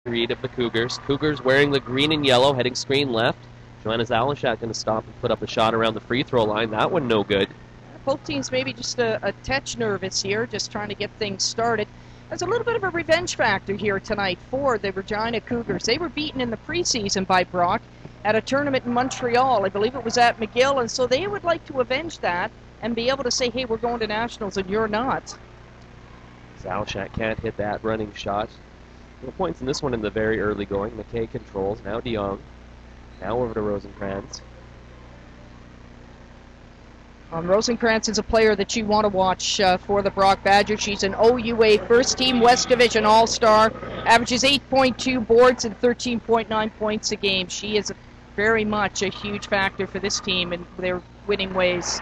read of the Cougars. Cougars wearing the green and yellow, heading screen left. Joanna Zalishak going to stop and put up a shot around the free throw line. That one no good. Both teams maybe just a touch nervous here, just trying to get things started. There's a little bit of a revenge factor here tonight for the Regina Cougars. They were beaten in the preseason by Brock at a tournament in Montreal. I believe it was at McGill, and so they would like to avenge that and be able to say, hey, we're going to nationals and you're not. Zalishak can't hit that running shot. No points in this one in the very early going. McKay controls. Now DeYoung. Now over to Rosenkrantz. Rosenkrantz is a player that you want to watch for the Brock Badgers. She's an OUA first-team West Division All-Star, averages 8.2 boards and 13.9 points a game. She is very much a huge factor for this team in their winning ways.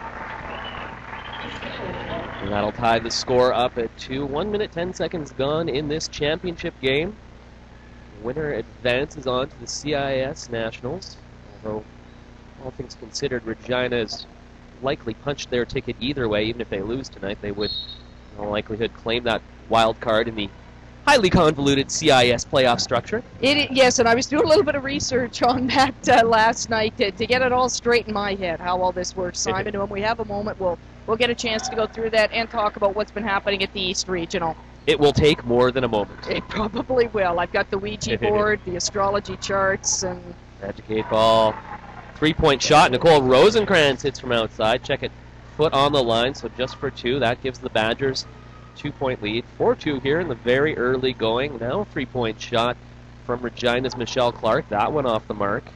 And that'll tie the score up at 2. 1 minute, 10 seconds gone in this championship game. The winner advances on to the CIS Nationals. Although, all things considered, Regina's likely punched their ticket either way. Even if they lose tonight, they would, in all likelihood, claim that wild card in the highly convoluted CIS playoff structure. Yes, and I was doing a little bit of research on that last night to get it all straight in my head, how all this works, Simon. And when we have a moment, we'll get a chance to go through that and talk about what's been happening at the East Regional. It will take more than a moment. It probably will. I've got the Ouija board, the astrology charts, and... Educate ball. 3-point shot. Nicole Rosenkrantz hits from outside. Check it. Foot on the line, so just for 2. That gives the Badgers 2-point lead. 4-2 here in the very early going. Now a 3-point shot from Regina's Michelle Clark. That one off the mark.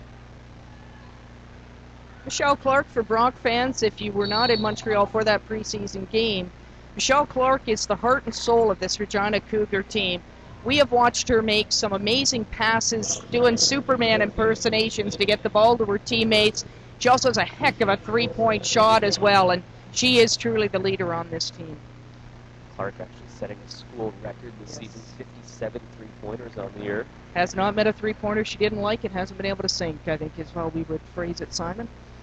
Michelle Clark, for Brock fans, if you were not in Montreal for that preseason game, Michelle Clark is the heart and soul of this Regina Cougar team. We have watched her make some amazing passes, doing Superman impersonations to get the ball to her teammates. She also has a heck of a 3-point shot as well, and she is truly the leader on this team. Clark actually setting a school record this season, 57 three-pointers on the year. Has not met a three-pointer she didn't like and hasn't been able to sink, I think is how we would phrase it, Simon.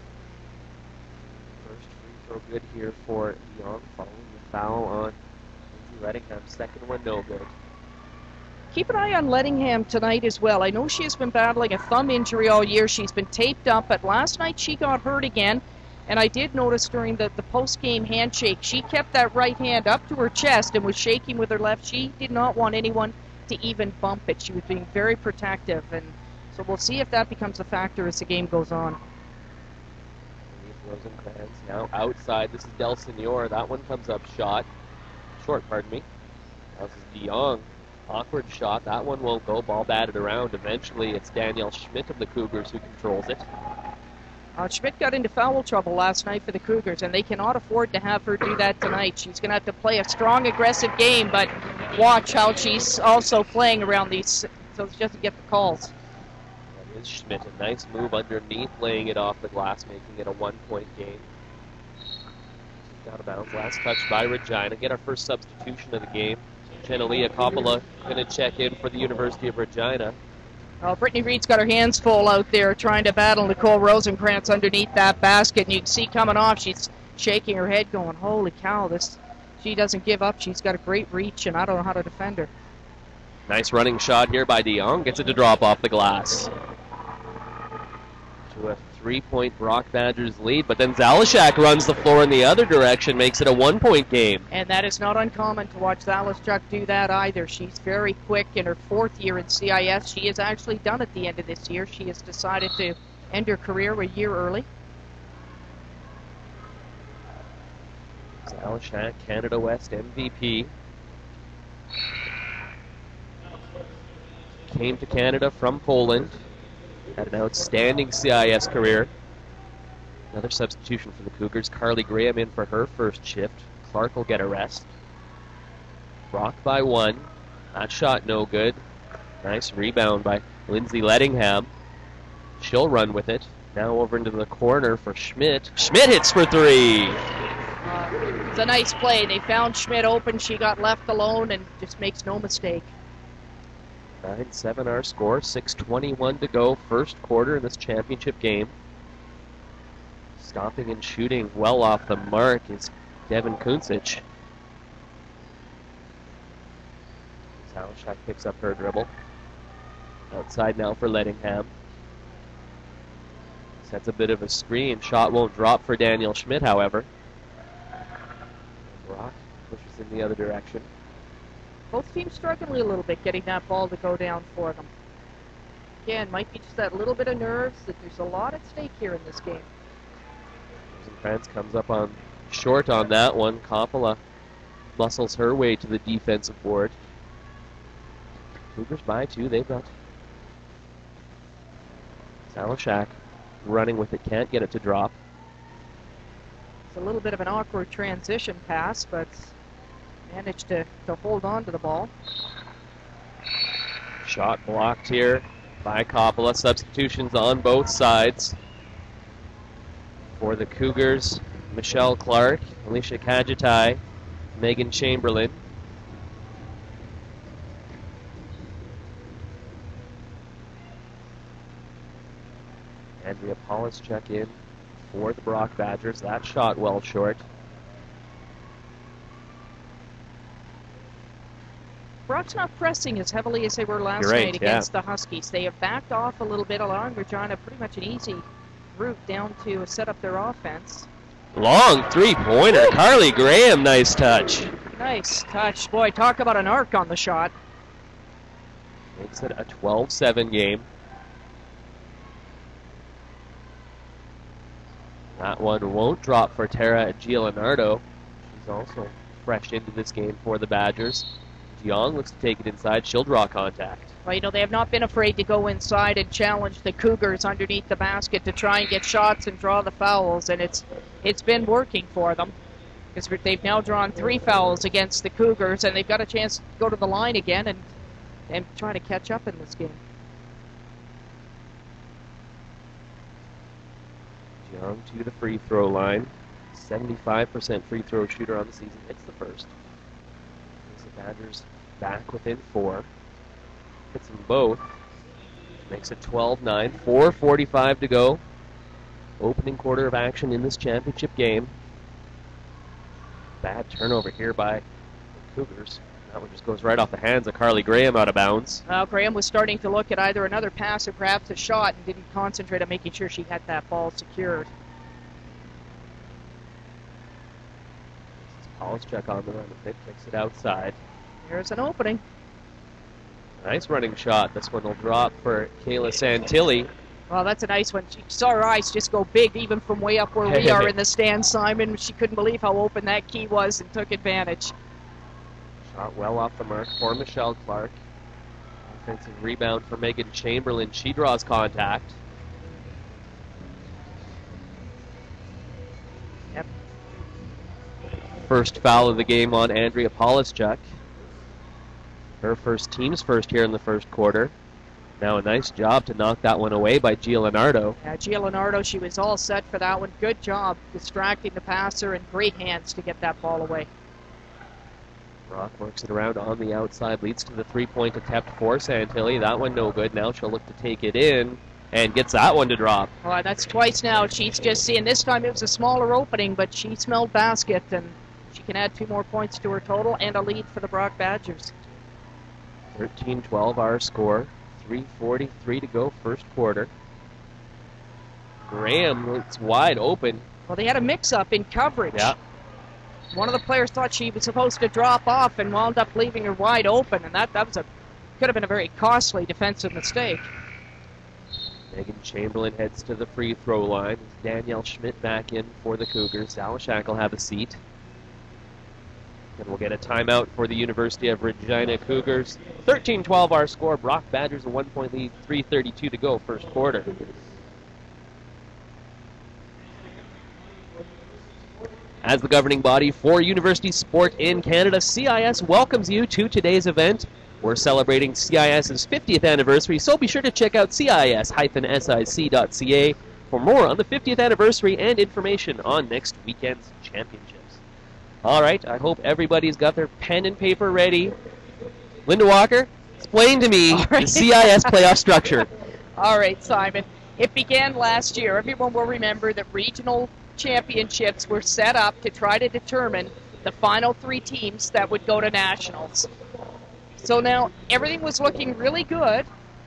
First free throw good here for DeYoung, following the foul on Lindsay Lettingham. Second one no good. Keep an eye on Lettingham tonight as well. I know she has been battling a thumb injury all year. She's been taped up, but last night she got hurt again. And I did notice during the post-game handshake, she kept that right hand up to her chest and was shaking with her left. She did not want anyone to even bump it. She was being very protective. And so we'll see if that becomes a factor as the game goes on. Rosenkrantz now outside. This is Del Senor. That one comes up short, pardon me. This is DeYoung. Awkward shot. That one won't go. Ball batted around. Eventually, it's Danielle Schmidt of the Cougars who controls it. Schmidt got into foul trouble last night for the Cougars, and they cannot afford to have her do that tonight. She's going to have to play a strong, aggressive game, but watch how she's also playing around these so she doesn't get the calls. That is Schmidt. A nice move underneath, laying it off the glass, making it a 1-point game. Out of bounds. Last touch by Regina. Get our first substitution of the game. Chenalia Coppola going to check in for the University of Regina. Brittany Reed's got her hands full out there trying to battle Nicole Rosenkrantz underneath that basket. And you can see coming off, she's shaking her head going, holy cow, she doesn't give up. She's got a great reach, and I don't know how to defend her. Nice running shot here by DeYoung. Gets it to drop off the glass. To a 3-point Brock Badgers lead, but then Zalishak runs the floor in the other direction, makes it a 1-point game. And that is not uncommon to watch Zalishak do that either. She's very quick in her 4th year in CIS. She is actually done at the end of this year. She has decided to end her career a year early. Zalishak, Canada West MVP. Came to Canada from Poland. Had an outstanding CIS career. Another substitution for the Cougars. Carly Graham in for her first shift. Clark will get a rest. Brock by 1. That shot no good. Nice rebound by Lindsay Lettingham. She'll run with it. Now over into the corner for Schmidt. Schmidt hits for 3. It's a nice play. They found Schmidt open. She got left alone and just makes no mistake. 9-7 our score, 6:21 to go, first quarter in this championship game. Stopping and shooting well off the mark is Devin Kuncic. Zalishak picks up her dribble. Outside now for Lettingham. Sets a bit of a screen. Shot won't drop for Daniel Schmidt, however. Brock pushes in the other direction. Both teams struggling a little bit getting that ball to go down for them. Again, might be just that little bit of nerves that there's a lot at stake here in this game. Rosenkrantz comes up on short on that one. Coppola muscles her way to the defensive board. Cougars by 2. They've got Salashak running with it, can't get it to drop. It's a little bit of an awkward transition pass, but managed to hold on to the ball. Shot blocked here by Coppola. Substitutions on both sides. For the Cougars, Michelle Clark, Alicia Kajitai, Megan Chamberlain. Andrea Polischek in for the Brock Badgers. That shot well short. Brock's not pressing as heavily as they were last Right, night against the Huskies. They have backed off a little bit, allowing Regina pretty much an easy route down to set up their offense. Long three-pointer. Carly Graham, nice touch. Nice touch. Boy, talk about an arc on the shot. Makes it a 12-7 game. That one won't drop for Tara Giulianardo. She's also fresh into this game for the Badgers. Young looks to take it inside. She'll draw contact. Well, you know, they have not been afraid to go inside and challenge the Cougars underneath the basket to try and get shots and draw the fouls, and it's been working for them. Because they've now drawn 3 fouls against the Cougars, and they've got a chance to go to the line again and try to catch up in this game. Young to the free throw line. 75% free throw shooter on the season. Hits the first. The Badgers back within 4. Hits them both. Makes it 12-9. 4:45 to go. Opening quarter of action in this championship game. Bad turnover here by the Cougars. That one just goes right off the hands of Carly Graham out of bounds. Well, Graham was starting to look at either another pass or perhaps a shot and didn't concentrate on making sure she had that ball secured. Polischek on the run. The pick kicks it outside. There's an opening. Nice running shot. This one will drop for Kayla Santilli. Well, that's a nice one. She saw her eyes just go big, even from way up where we are in the stand, Simon. She couldn't believe how open that key was and took advantage. Shot well off the mark for Michelle Clark. Offensive rebound for Megan Chamberlain. She draws contact. Yep. First foul of the game on Andrea Polischek. Her first, team's first here in the first quarter. Now a nice job to knock that one away by Giulianardo. Yeah, Giulianardo, she was all set for that one. Good job distracting the passer and great hands to get that ball away. Brock works it around on the outside, leads to the three-point attempt for Santilli. That one no good. Now she'll look to take it in and gets that one to drop. Well, that's twice now. She's just seeing, this time it was a smaller opening, but she smelled basket, and she can add 2 more points to her total and a lead for the Brock Badgers. 13-12 our score. 3:43 to go first quarter. Graham looks wide open. Well, they had a mix-up in coverage. Yeah. One of the players thought she was supposed to drop off and wound up leaving her wide open, and that was could have been a very costly defensive mistake. Megan Chamberlain heads to the free throw line. Danielle Schmidt back in for the Cougars. Salashak will have a seat. And we'll get a timeout for the University of Regina Cougars. 13-12 our score. Brock Badgers a 1-point lead. 3:32 to go first quarter. As the governing body for university sport in Canada, CIS welcomes you to today's event. We're celebrating CIS's 50th anniversary, so be sure to check out cis-sic.ca for more on the 50th anniversary and information on next weekend's championships. All right, I hope everybody's got their pen and paper ready. Linda Walker, explain to me the CIS playoff structure. All right, Simon. It began last year. Everyone will remember that regional championships were set up to try to determine the final 3 teams that would go to nationals. So now everything was looking really good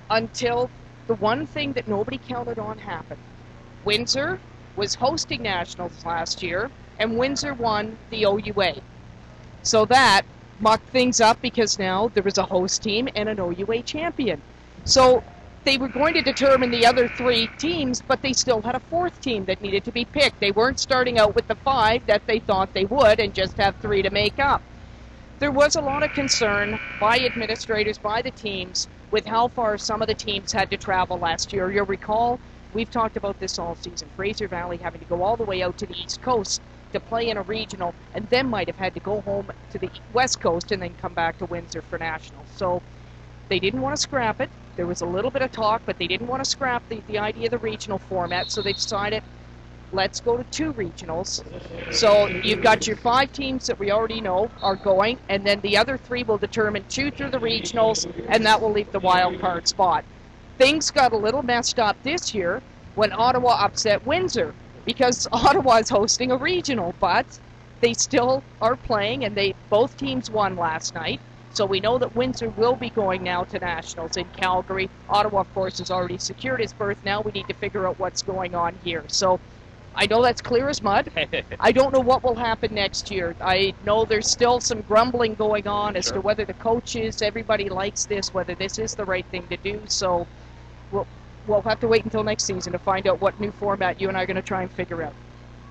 until the one thing that nobody counted on happened. Windsor was hosting nationals last year, and Windsor won the OUA. So that mucked things up because now there was a host team and an OUA champion. So they were going to determine the other 3 teams, but they still had a 4th team that needed to be picked. They weren't starting out with the 5 that they thought they would and just have 3 to make up. There was a lot of concern by administrators, by the teams, with how far some of the teams had to travel last year. You'll recall, we've talked about this all season, Fraser Valley having to go all the way out to the East Coast to play in a regional, and then might have had to go home to the West Coast and then come back to Windsor for nationals. So they didn't want to scrap it. There was a little bit of talk, but they didn't want to scrap the idea of the regional format, so they decided, let's go to 2 regionals. So you've got your 5 teams that we already know are going, and then the other 3 will determine 2 through the regionals, and that will leave the wild card spot. Things got a little messed up this year when Ottawa upset Windsor, because Ottawa is hosting a regional, but they still are playing, and both teams won last night. So we know that Windsor will be going now to nationals in Calgary. Ottawa, of course, has already secured his berth. Now we need to figure out what's going on here. So I know that's clear as mud. I don't know what will happen next year. I know there's still some grumbling going on as to whether the coaches, everybody likes this, whether this is the right thing to do. So we'll have to wait until next season to find out what new format you and I are going to try and figure out.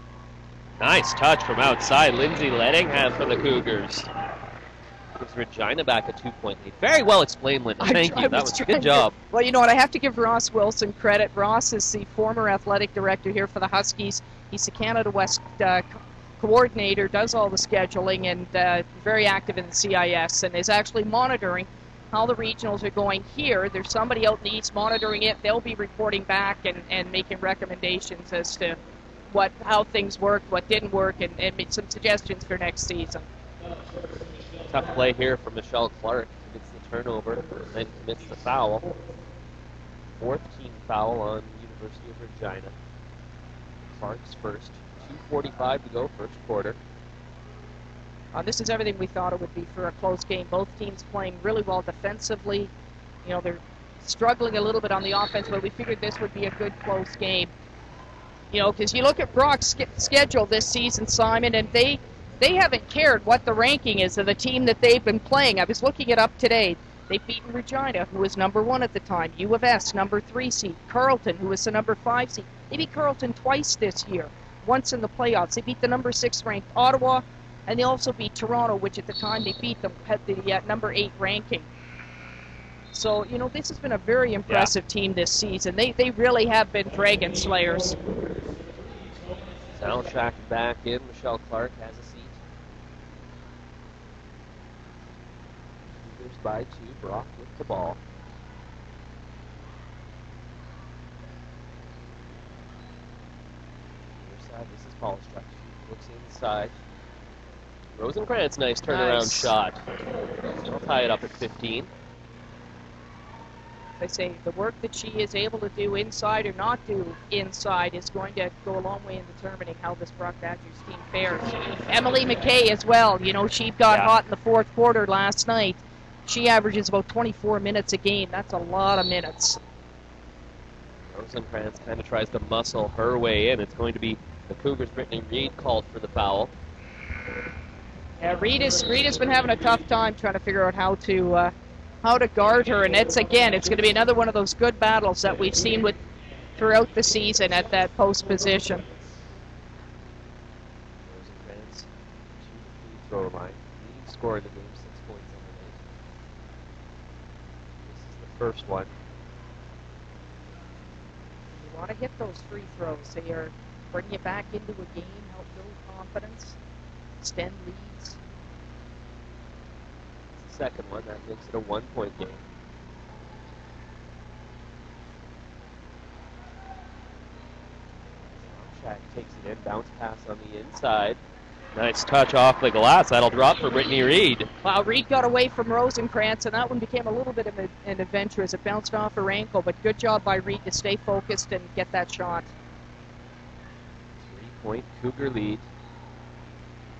Nice touch from outside. Lindsay Lettingham for the Cougars. Gives Regina back a 2-point lead. Very well explained, Linda. Thank you. That was a good job. Well, you know what? I have to give Ross Wilson credit. Ross is the former athletic director here for the Huskies. He's the Canada West coordinator, does all the scheduling, and very active in the CIS, and is actually monitoring how the regionals are going here. There's somebody out in the East monitoring it. They'll be reporting back and making recommendations as to how things worked, what didn't work, and make some suggestions for next season. Tough play here from Michelle Clark. She gets the turnover and then commits the foul. 4th team foul on University of Regina. Clark's first. 2:45 to go, first quarter. This is everything we thought it would be for a close game. Both teams playing really well defensively. You know, they're struggling a little bit on the offense, but we figured this would be a good close game. You know, because you look at Brock's schedule this season, Simon, and they haven't cared what the ranking is of the team that they've been playing. I was looking it up today. They've beaten Regina, who was number 1 at the time, U of S, number 3 seed, Carleton, who was the number 5 seed. They beat Carleton twice this year, once in the playoffs. They beat the number 6 ranked Ottawa, and they also beat Toronto, which at the time they beat them had the number 8 ranking. So, you know, this has been a very impressive team this season. They really have been Dragon Slayers. Soundtrack back in. Michelle Clark has a seat. Cougars by 2. Brock with the ball. Other side, this is Paul Struck. Looks inside. Rosenkrantz, nice turnaround shot. She'll tie it up at 15. I say the work that she is able to do inside or not do inside is going to go a long way in determining how this Brock Badgers team fares. Emily McKay as well. You know, she got hot in the 4th quarter last night. She averages about 24 minutes a game. That's a lot of minutes. Rosenkrantz kind of tries to muscle her way in. It's going to be the Cougars' Brittany Reed called for the foul. Yeah, Reed has been having a tough time trying to figure out how to guard her, and it's going to be another one of those good battles that we've seen throughout the season at that post position. Rosenkrantz to the free throw line. Leading scorer in the game, 6 points on the night. This is the first one. You want to hit those free throws. They are bringing you back into a game, help build confidence, extend leads. Second one, that makes it a 1-point game. Shack takes it in, bounce pass on the inside. Nice touch off the glass. That'll drop for Brittany Reed. Wow, Reed got away from Rosenkrantz, and that one became a little bit of an adventure as it bounced off her ankle, but good job by Reed to stay focused and get that shot. 3-point Cougar lead.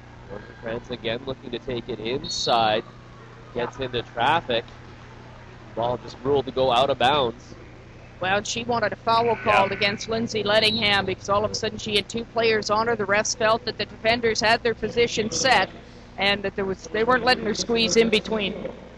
Rosenkrantz again looking to take it inside. Gets into traffic. Ball just ruled to go out of bounds. Well, she wanted a foul called against Lindsay Lettingham because all of a sudden she had two players on her. The refs felt that the defenders had their position set and that they weren't letting her squeeze in between.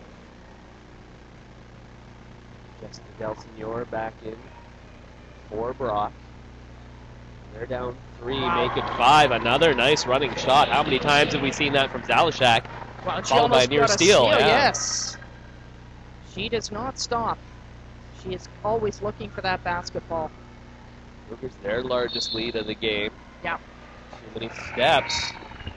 Jessica Del Senor back in for Brock. They're down 3, make it 5. Another nice running shot. How many times have we seen that from Zaleshak? Well, she Followed by almost near got a steal. Yes. She does not stop. She is always looking for that basketball. Cougars their largest lead of the game. Yeah. Too many steps.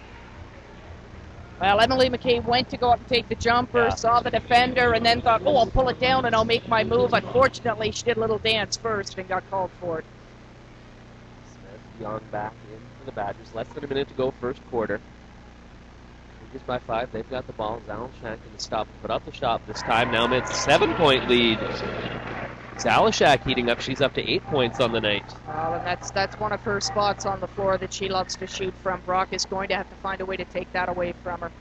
Well, Emily McKay went to go up and take the jumper, saw the defender, and then thought, oh, I'll pull it down and I'll make my move. Unfortunately, she did a little dance first and got called for it. Smith Young back in for the Badgers. Less than a minute to go first quarter. Cougars by 5. They've got the ball. Zaleshak can stop and put up the shot this time. Now it's a 7-point lead. Zaleshak heating up. She's up to 8 points on the night. Well, and that's one of her spots on the floor that she loves to shoot from. Brock is going to have to find a way to take that away from her.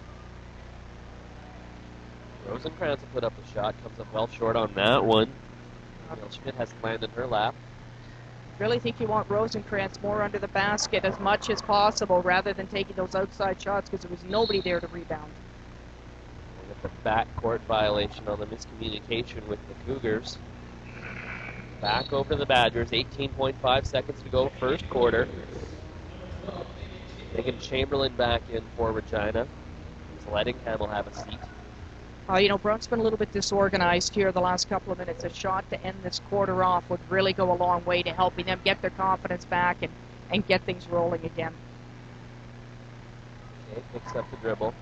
Rosenkrantz will put up a shot. Comes up well short on that one. Schmidt has landed her lap. Really think you want Rosenkrantz more under the basket as much as possible rather than taking those outside shots because there was nobody there to rebound. We get the backcourt violation on the miscommunication with the Cougars. Back over to the Badgers. 18.5 seconds to go first quarter. Megan Chamberlain back in for Regina. Lettingham will have a seat. Brock's been a little bit disorganized here the last couple of minutes. A shot to end this quarter off would really go a long way to helping them get their confidence back and get things rolling again. Okay, picks up the dribble.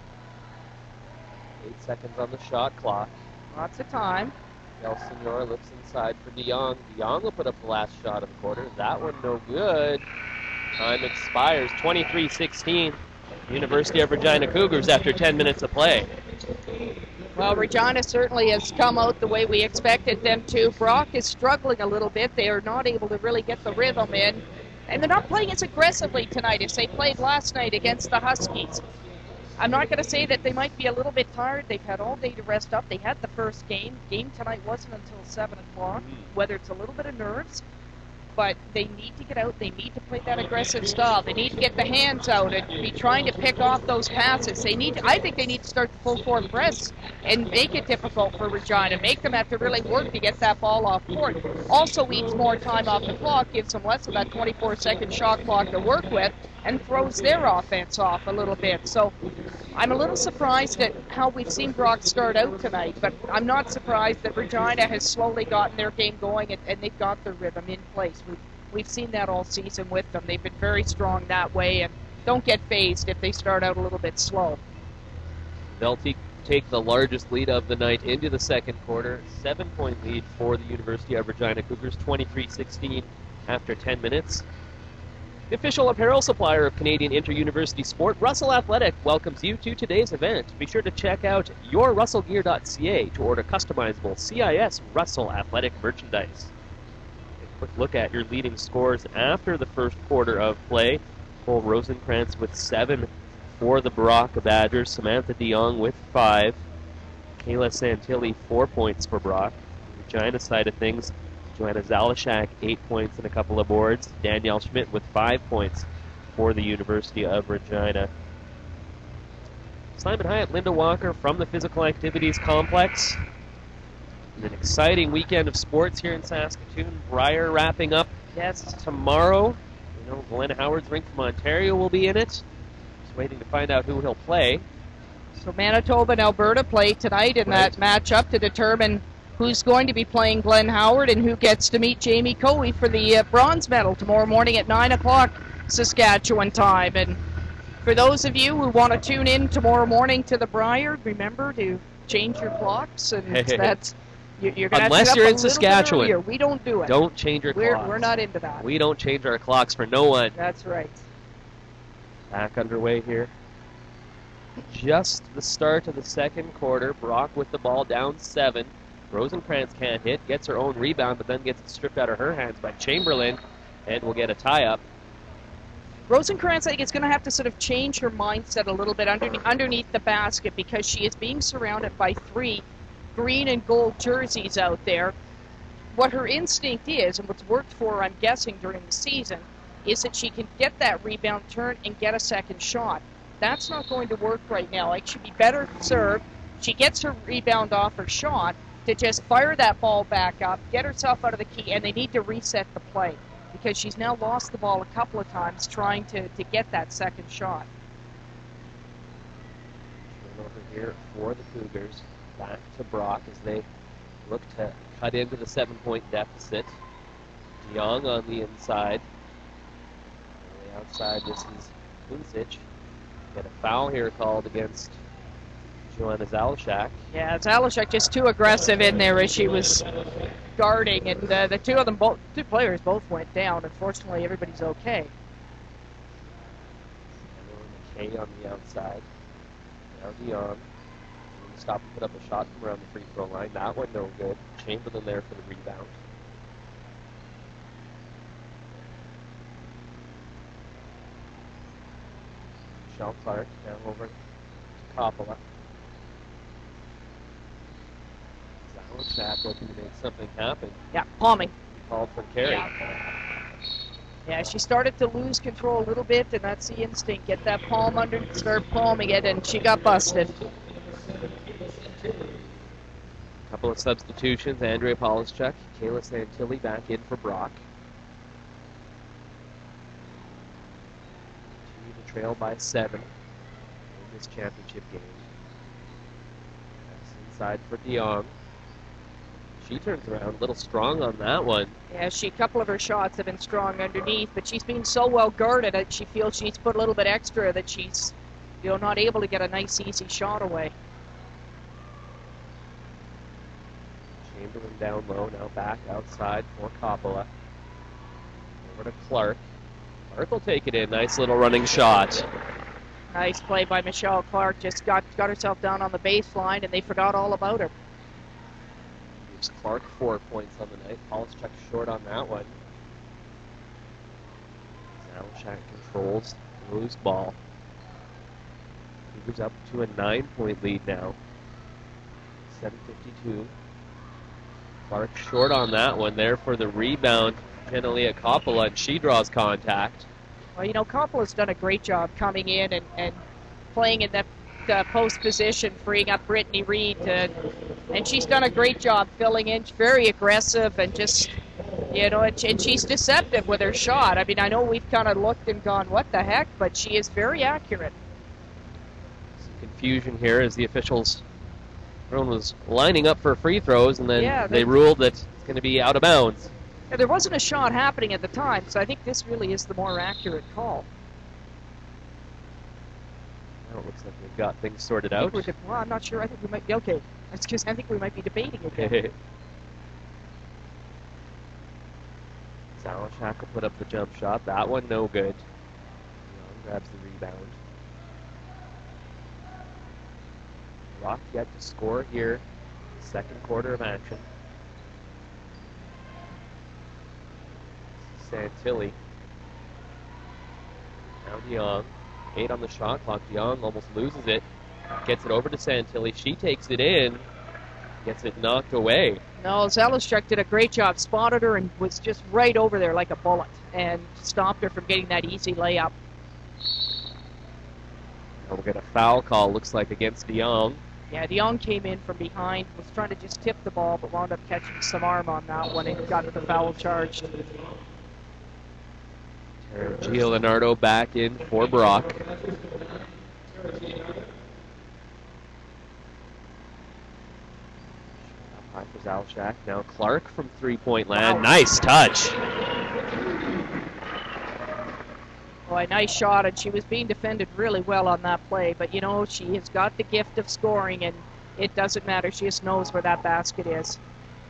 8 seconds on the shot clock. Lots of time. Del Senor looks inside for DeYoung. DeYoung will put up the last shot of the quarter. That one no good. Time expires. 23-16. University of Regina Cougars after 10 minutes of play. Well, Regina certainly has come out the way we expected them to. Brock is struggling a little bit. They are not able to really get the rhythm in. And they're not playing as aggressively tonight as they played last night against the Huskies. I'm not going to say that they might be a little bit tired. They've had all day to rest up. They had the first game. Game tonight wasn't until 7 o'clock, whether it's a little bit of nerves. But they need to get out. They need to play that aggressive style. They need to get the hands out and be trying to pick off those passes. I think they need to start the full court press and make it difficult for Regina. Make them have to really work to get that ball off court. Also eats more time off the clock, gives them less of that 24-second shot clock to work with, and throws their offense off a little bit. So I'm a little surprised at how we've seen Brock start out tonight, but I'm not surprised that Regina has slowly gotten their game going and they've got their rhythm in place. We've seen that all season with them. They've been very strong that way, and don't get fazed if they start out a little bit slow. They'll take the largest lead of the night into the second quarter. 7-point lead for the University of Regina Cougars, 23-16 after 10 minutes. The official apparel supplier of Canadian Interuniversity Sport, Russell Athletic, welcomes you to today's event. Be sure to check out yourrussellgear.ca to order customizable CIS Russell Athletic merchandise. A quick look at your leading scores after the first quarter of play. Cole Rosenkrantz with 7 for the Brock Badgers. Samantha DeYoung with 5. Kayla Santilli, 4 points for Brock. Regina side of things, Joanna Zaleshak, 8 points and a couple of boards. Danielle Schmidt with 5 points for the University of Regina. Simon Hyatt, Linda Walker from the Physical Activities Complex. And an exciting weekend of sports here in Saskatoon. Briar wrapping up tomorrow. Glenn Howard's rink from Ontario will be in it. Just waiting to find out who he'll play. So Manitoba and Alberta play tonight in that matchup to determine who's going to be playing Glenn Howard and who gets to meet Jamie Coey for the bronze medal tomorrow morning at 9 o'clock Saskatchewan time. And for those of you who want to tune in tomorrow morning to the Briar, remember to change your clocks, and that's you're going to unless you're in Saskatchewan. We don't do it. Don't change your clocks. We're not into that. We don't change our clocks for no one. That's right. Back underway here. Just the start of the second quarter. Brock with the ball down 7. Rosenkrantz can't hit, gets her own rebound, but then gets it stripped out of her hands by Chamberlain, and will get a tie-up. Rosenkrantz, I think, is going to have to sort of change her mindset a little bit underneath the basket because she is being surrounded by 3 green and gold jerseys out there. What her instinct is, and what's worked for her, I'm guessing, during the season, is that she can get that rebound, turn, and get a second shot. That's not going to work right now. Like, she'd be better served. She gets her rebound off her shot to just fire that ball back up, get herself out of the key, and they need to reset the play because she's now lost the ball a couple of times trying to get that second shot. Over here for the Cougars. Back to Brock as they look to cut into the 7-point deficit. DeYoung on the inside. On the outside, this is Kuncic. Get a foul here called against Joanna Zalashak. Yeah, Zalashak just too aggressive in there as she was guarding, and the two players both went down. Unfortunately, everybody's okay. McKay on the outside. Now DeYoung. Stop and put up a shot from around the free throw line. That one no good. Chamberlain there for the rebound. Michelle Clark down over to Coppola. Zalashak looking to make something happen. Yeah, palming. He called for carry. Yeah, she started to lose control a little bit, and that's the instinct. Get that palm under, start palming it, and she got busted. Couple of substitutions. Andrea Polischuk, Kayla Santilli back in for Brock. Continue to trail by 7 in this championship game. That's inside for DeYoung. She turns around a little strong on that one. Yeah, a couple of her shots have been strong underneath, but she's been so well guarded that she feels she needs to put a little bit extra that she's, not able to get a nice, easy shot away. Chamberlain down low, now back outside for Coppola. Over to Clark. Clark will take it in. Nice little running shot. Nice play by Michelle Clark. Just got herself down on the baseline, and they forgot all about her. Gives Clark 4 points on the night. Polischuk short on that one. Zalashak controls the loose ball. Cougars up to a 9-point lead now. 7:52. Clark short on that one there for the rebound. Genelia Coppola, and she draws contact. Well, Coppola's done a great job coming in and playing in that post position, freeing up Brittany Reed. And she's done a great job filling in. She's very aggressive and just, and she's deceptive with her shot. I mean, I know we've kind of looked and gone, what the heck? But she is very accurate. Some confusion here as the officials... Everyone was lining up for free throws, and then they ruled that it's going to be out of bounds. Yeah, there wasn't a shot happening at the time, so I think this really is the more accurate call. Well, it looks like we've got things sorted out. Well, I'm not sure. I think we might be okay. That's because I think we might be debating again. Zalashak will put up the jump shot. That one no good. DeYoung grabs the rebound. Rock yet to score here. Second quarter of action. Santilli. Now DeYoung. 8 on the shot clock. DeYoung almost loses it. Gets it over to Santilli. She takes it in. Gets it knocked away. No, Zalashak did a great job. Spotted her and was just right over there like a bullet. And stopped her from getting that easy layup. Now we'll get a foul call, looks like, against DeYoung. Yeah, DeYoung came in from behind, was trying to just tip the ball, but wound up catching some arm on that one and got the foul charged. Gio Leonardo back in for Brock. Up high for Zalashak. Now Clark from three-point land. Wow. Nice touch. Boy, nice shot, and she was being defended really well on that play. But, she has got the gift of scoring, and it doesn't matter. She just knows where that basket is.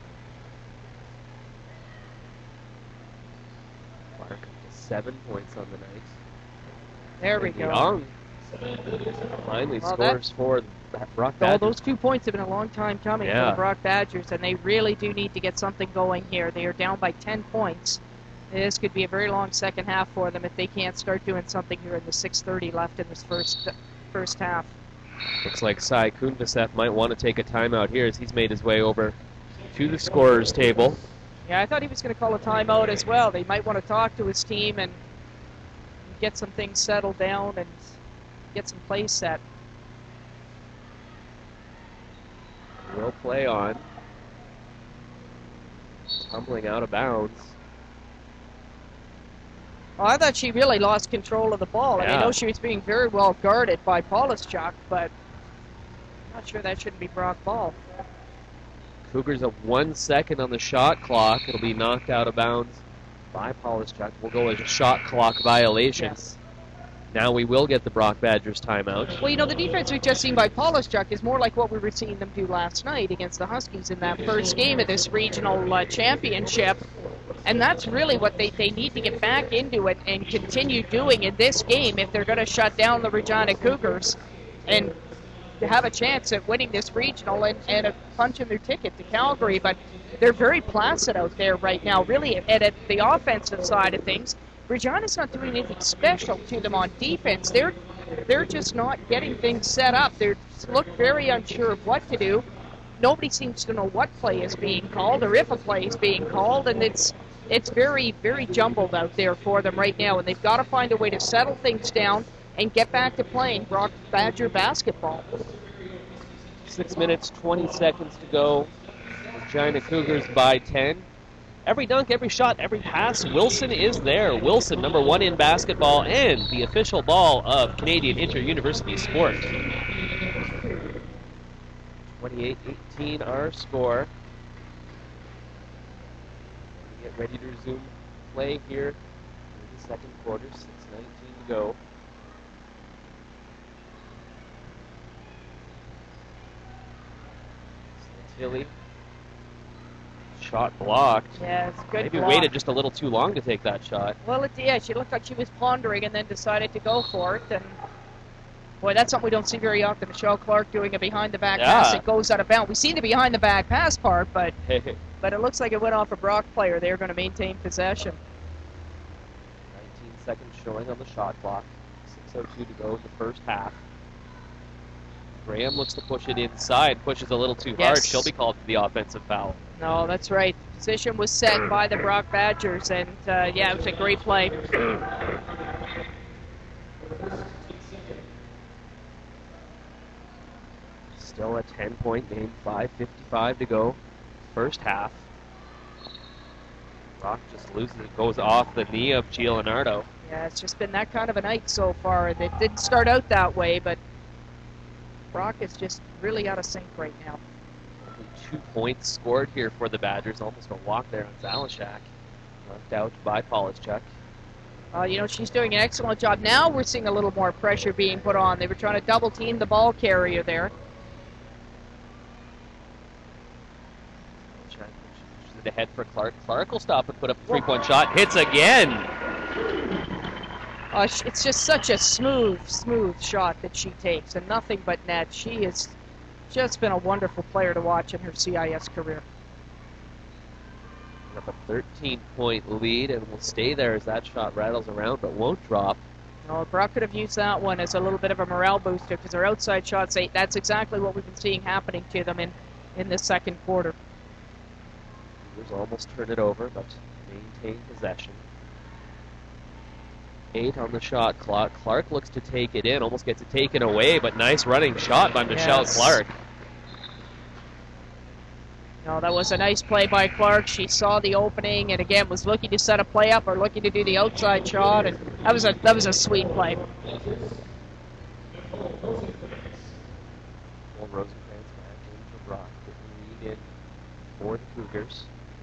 Clark up to 7 points on the night. There we go. DeYoung finally scores for the Brock Badgers. Those 2 points have been a long time coming for the Brock Badgers, and they really do need to get something going here. They are down by 10 points. This could be a very long second half for them if they can't start doing something here in the 6:30 left in this first half. Looks like Cy Kunvaseth might want to take a timeout here as he's made his way over to the scorer's table. Yeah, I thought he was going to call a timeout as well. They might want to talk to his team and get some things settled down and get some plays set. Will play on. Tumbling out of bounds. Well, I thought she really lost control of the ball. And I know she was being very well guarded by Polishchuk, but I'm not sure that shouldn't be Brock ball. Cougars have 1 second on the shot clock. It'll be knocked out of bounds by Polishchuk. We'll go as a shot clock violation. Yes. Now we will get the Brock Badgers timeout. Well, the defense we've just seen by Polishchuk is more like what we were seeing them do last night against the Huskies in that first game of this regional championship. And that's really what they need to get back into it and continue doing in this game if they're going to shut down the Regina Cougars and to have a chance at winning this regional and a punch in their ticket to Calgary. But they're very placid out there right now, really. And at the offensive side of things, Regina's not doing anything special to them on defense. They're just not getting things set up. They look very unsure of what to do. Nobody seems to know what play is being called or if a play is being called, and it's very, very jumbled out there for them right now, and they've got to find a way to settle things down and get back to playing Brock Badger basketball. 6 minutes, 20 seconds to go. Regina Cougars by 10. Every dunk, every shot, every pass, Wilson is there. Wilson, number 1 in basketball and the official ball of Canadian Interuniversity Sport. 28-18 our score. Get ready to resume play here in the second quarter. 6:19 to go. Tilly. Shot blocked. Yeah, it's good. Maybe block. waited just a little too long to take that shot. Well, she looked like she was pondering and then decided to go for it. And boy, that's something we don't see very often. Michelle Clark doing a behind-the-back pass. It goes out of bounds. We see the behind-the-back pass part, but it looks like it went off a Brock player. They're going to maintain possession. 19 seconds showing on the shot clock. 6:02 to go in the first half. Graham looks to push it inside, pushes a little too hard. She'll be called for the offensive foul. No, that's right. The position was set by the Brock Badgers, and it was a great play. Still a 10-point game, 5:55 to go, first half. Brock just loses it, goes off the knee of Leonardo. Yeah, it's just been that kind of a night so far. It didn't start out that way, but Brock is just really out of sync right now. Only 2 points scored here for the Badgers. Almost a walk there on Zalashak. Knocked out by Polishchuk. She's doing an excellent job. Now we're seeing a little more pressure being put on. They were trying to double team the ball carrier there. Pushes it ahead for Clark. Clark will stop and put up a three-point shot. Hits again! It's just such a smooth shot that she takes, and nothing but net. She has just been a wonderful player to watch in her CIS career. Up a 13-point lead, and will stay there as that shot rattles around, but won't drop. No, Brock could have used that one as a little bit of a morale booster because her outside shots, that's exactly what we've been seeing happening to them in this second quarter. Cougars almost turn it over, but maintain possession. 8 on the shot clock. Clark looks to take it in, almost gets it taken away, but nice running shot by Michelle Clark. No, that was a nice play by Clark. She saw the opening and again was looking to set a play up or looking to do the outside shot, and that was a sweet play. Well, Rosencrantz back in for Brock, getting the lead in for the Cougars.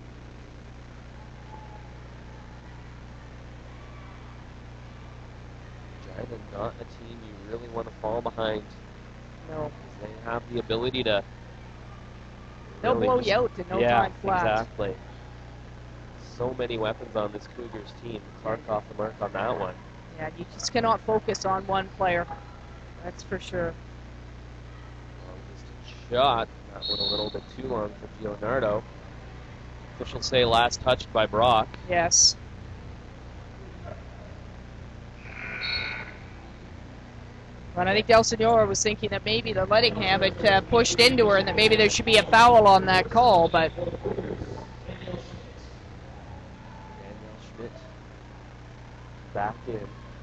Regina, not a team you really want to fall behind. No. They have the ability to. They'll blow you out in no time flat. Exactly. So many weapons on this Cougars team. Clark off the mark on that one. Yeah, you just cannot focus on one player. That's for sure. Long distance shot. That went a little bit too long for Leonardo. Officials say last touched by Brock. But I think Del Senor was thinking that maybe the Lettingham had pushed into her and that maybe there should be a foul on that call, but Danielle Schmidt back in.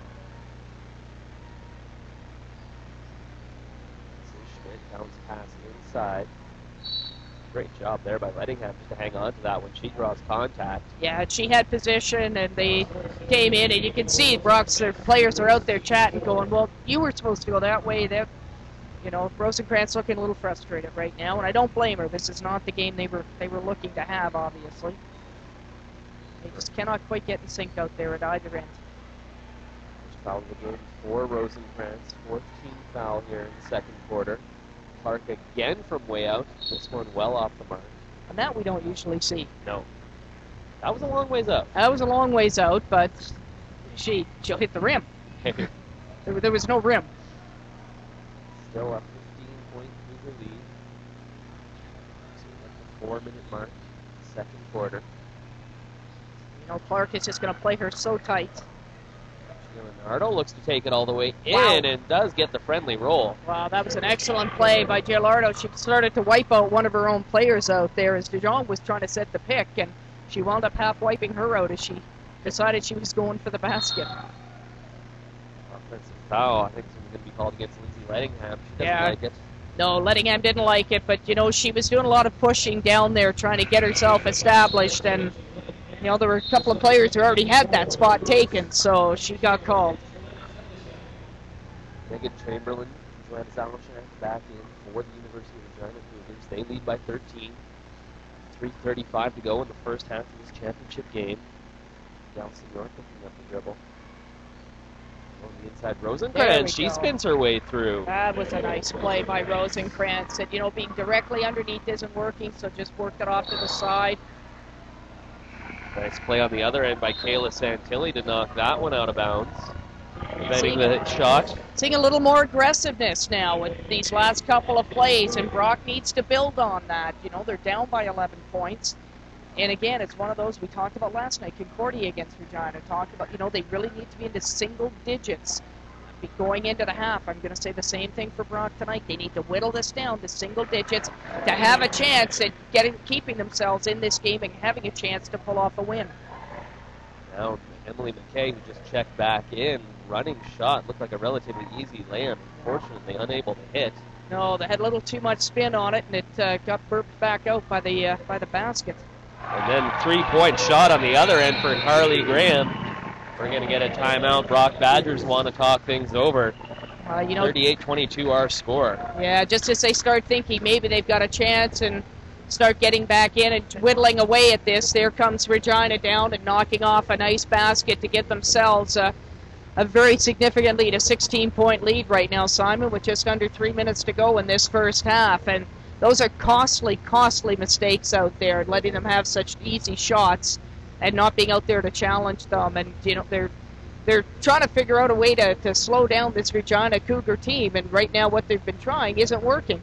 Schmidt bounce pass inside. Great job there by Lettingham just to hang on to that when she draws contact. yeah, she had position and they came in, and you can see their players are out there chatting, going, well, you were supposed to go that way. That, Rosencrantz looking a little frustrated right now, and I don't blame her. This is not the game they were looking to have, obviously. They just cannot quite get in sync out there at either end. First foul of the game for Rosencrantz. 14th foul here in the second quarter. Clark again from way out. This one well off the mark. And that we don't usually see. No. That was a long ways up. That was a long ways out, but she'll hit the rim. There was no rim. Still a 15-point Cougar lead. So at the 4-minute mark, second quarter. Clark is just going to play her so tight. Leonardo looks to take it all the way in. Wow. And does get the friendly roll. Wow, that was an excellent play by Gilardo. She started to wipe out one of her own players out there as Dijon was trying to set the pick, and she wound up half wiping her out as she decided she was going for the basket. Offensive foul. I think it's going to be called against Lindsay Lettingham. She doesn't like it. No, Lettingham didn't like it, but she was doing a lot of pushing down there, trying to get herself established, and there were a couple of players who already had that spot taken, so she got called. Megan Chamberlain, Joanna Zalashak back in for the University of Regina Cougars. They lead by 13. 3:35 to go in the first half of this championship game. Del Senor picking up the dribble. On the inside, Rosencrantz. She spins her way through. That was a nice play by Rosencrantz. And, being directly underneath isn't working, so just worked it off to the side. Nice play on the other end by Kayla Santilli to knock that one out of bounds. Preventing the shot. Seeing a little more aggressiveness now with these last couple of plays, and Brock needs to build on that. They're down by 11 points. And again, it's one of those we talked about last night, Concordia against Regina. Talked about, they really need to be into single digits. Going into the half, I'm going to say the same thing for Brock tonight. They need to whittle this down to single digits to have a chance at keeping themselves in this game and having a chance to pull off a win. Now Emily McKay, who just checked back in, running shot, looked like a relatively easy layup. Unfortunately, unable to hit. No, they had a little too much spin on it, and it got burped back out by the basket. And then 3-point shot on the other end for Carly Graham. We're going to get a timeout. Brock Badgers want to talk things over. 38-22 our score. Yeah, just as they start thinking maybe they've got a chance and start getting back in and whittling away at this, there comes Regina down and knocking off a nice basket to get themselves a very significant lead, a 16-point lead right now, Simon, with just under 3 minutes to go in this first half. And those are costly, costly mistakes out there, letting them have such easy shots and not being out there to challenge them. And, they're trying to figure out a way to slow down this Regina Cougar team, and right now what they've been trying isn't working.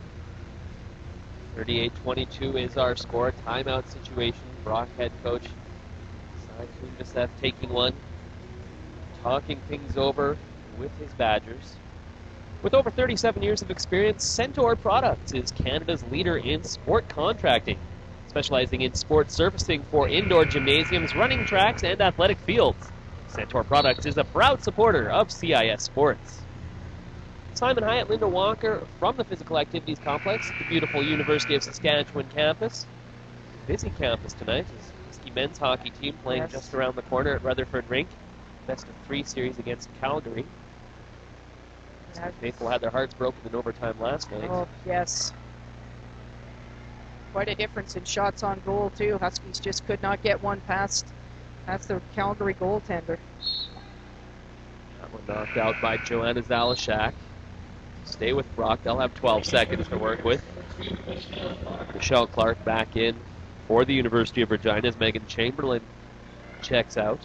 38-22 is our score. Timeout situation. Brock head coach Sai taking one, talking things over with his Badgers. With over 37 years of experience, Centaur Products is Canada's leader in sport contracting, specializing in sports surfacing for indoor gymnasiums, running tracks, and athletic fields. Centaur Products is a proud supporter of CIS Sports. Simon Hyatt, Linda Walker from the Physical Activities Complex, the beautiful University of Saskatchewan campus. Busy campus tonight as Husky men's hockey team playing just around the corner at Rutherford Rink. Best-of-3 series against Calgary. Faithful had their hearts broken in overtime last night. Oh, yes. Quite a difference in shots on goal, too. Huskies just could not get one past the Calgary goaltender. That one knocked out by Joanna Zalashak. Stay with Brock. They'll have 12 seconds to work with. Michelle Clark back in for the University of Regina as Megan Chamberlain checks out.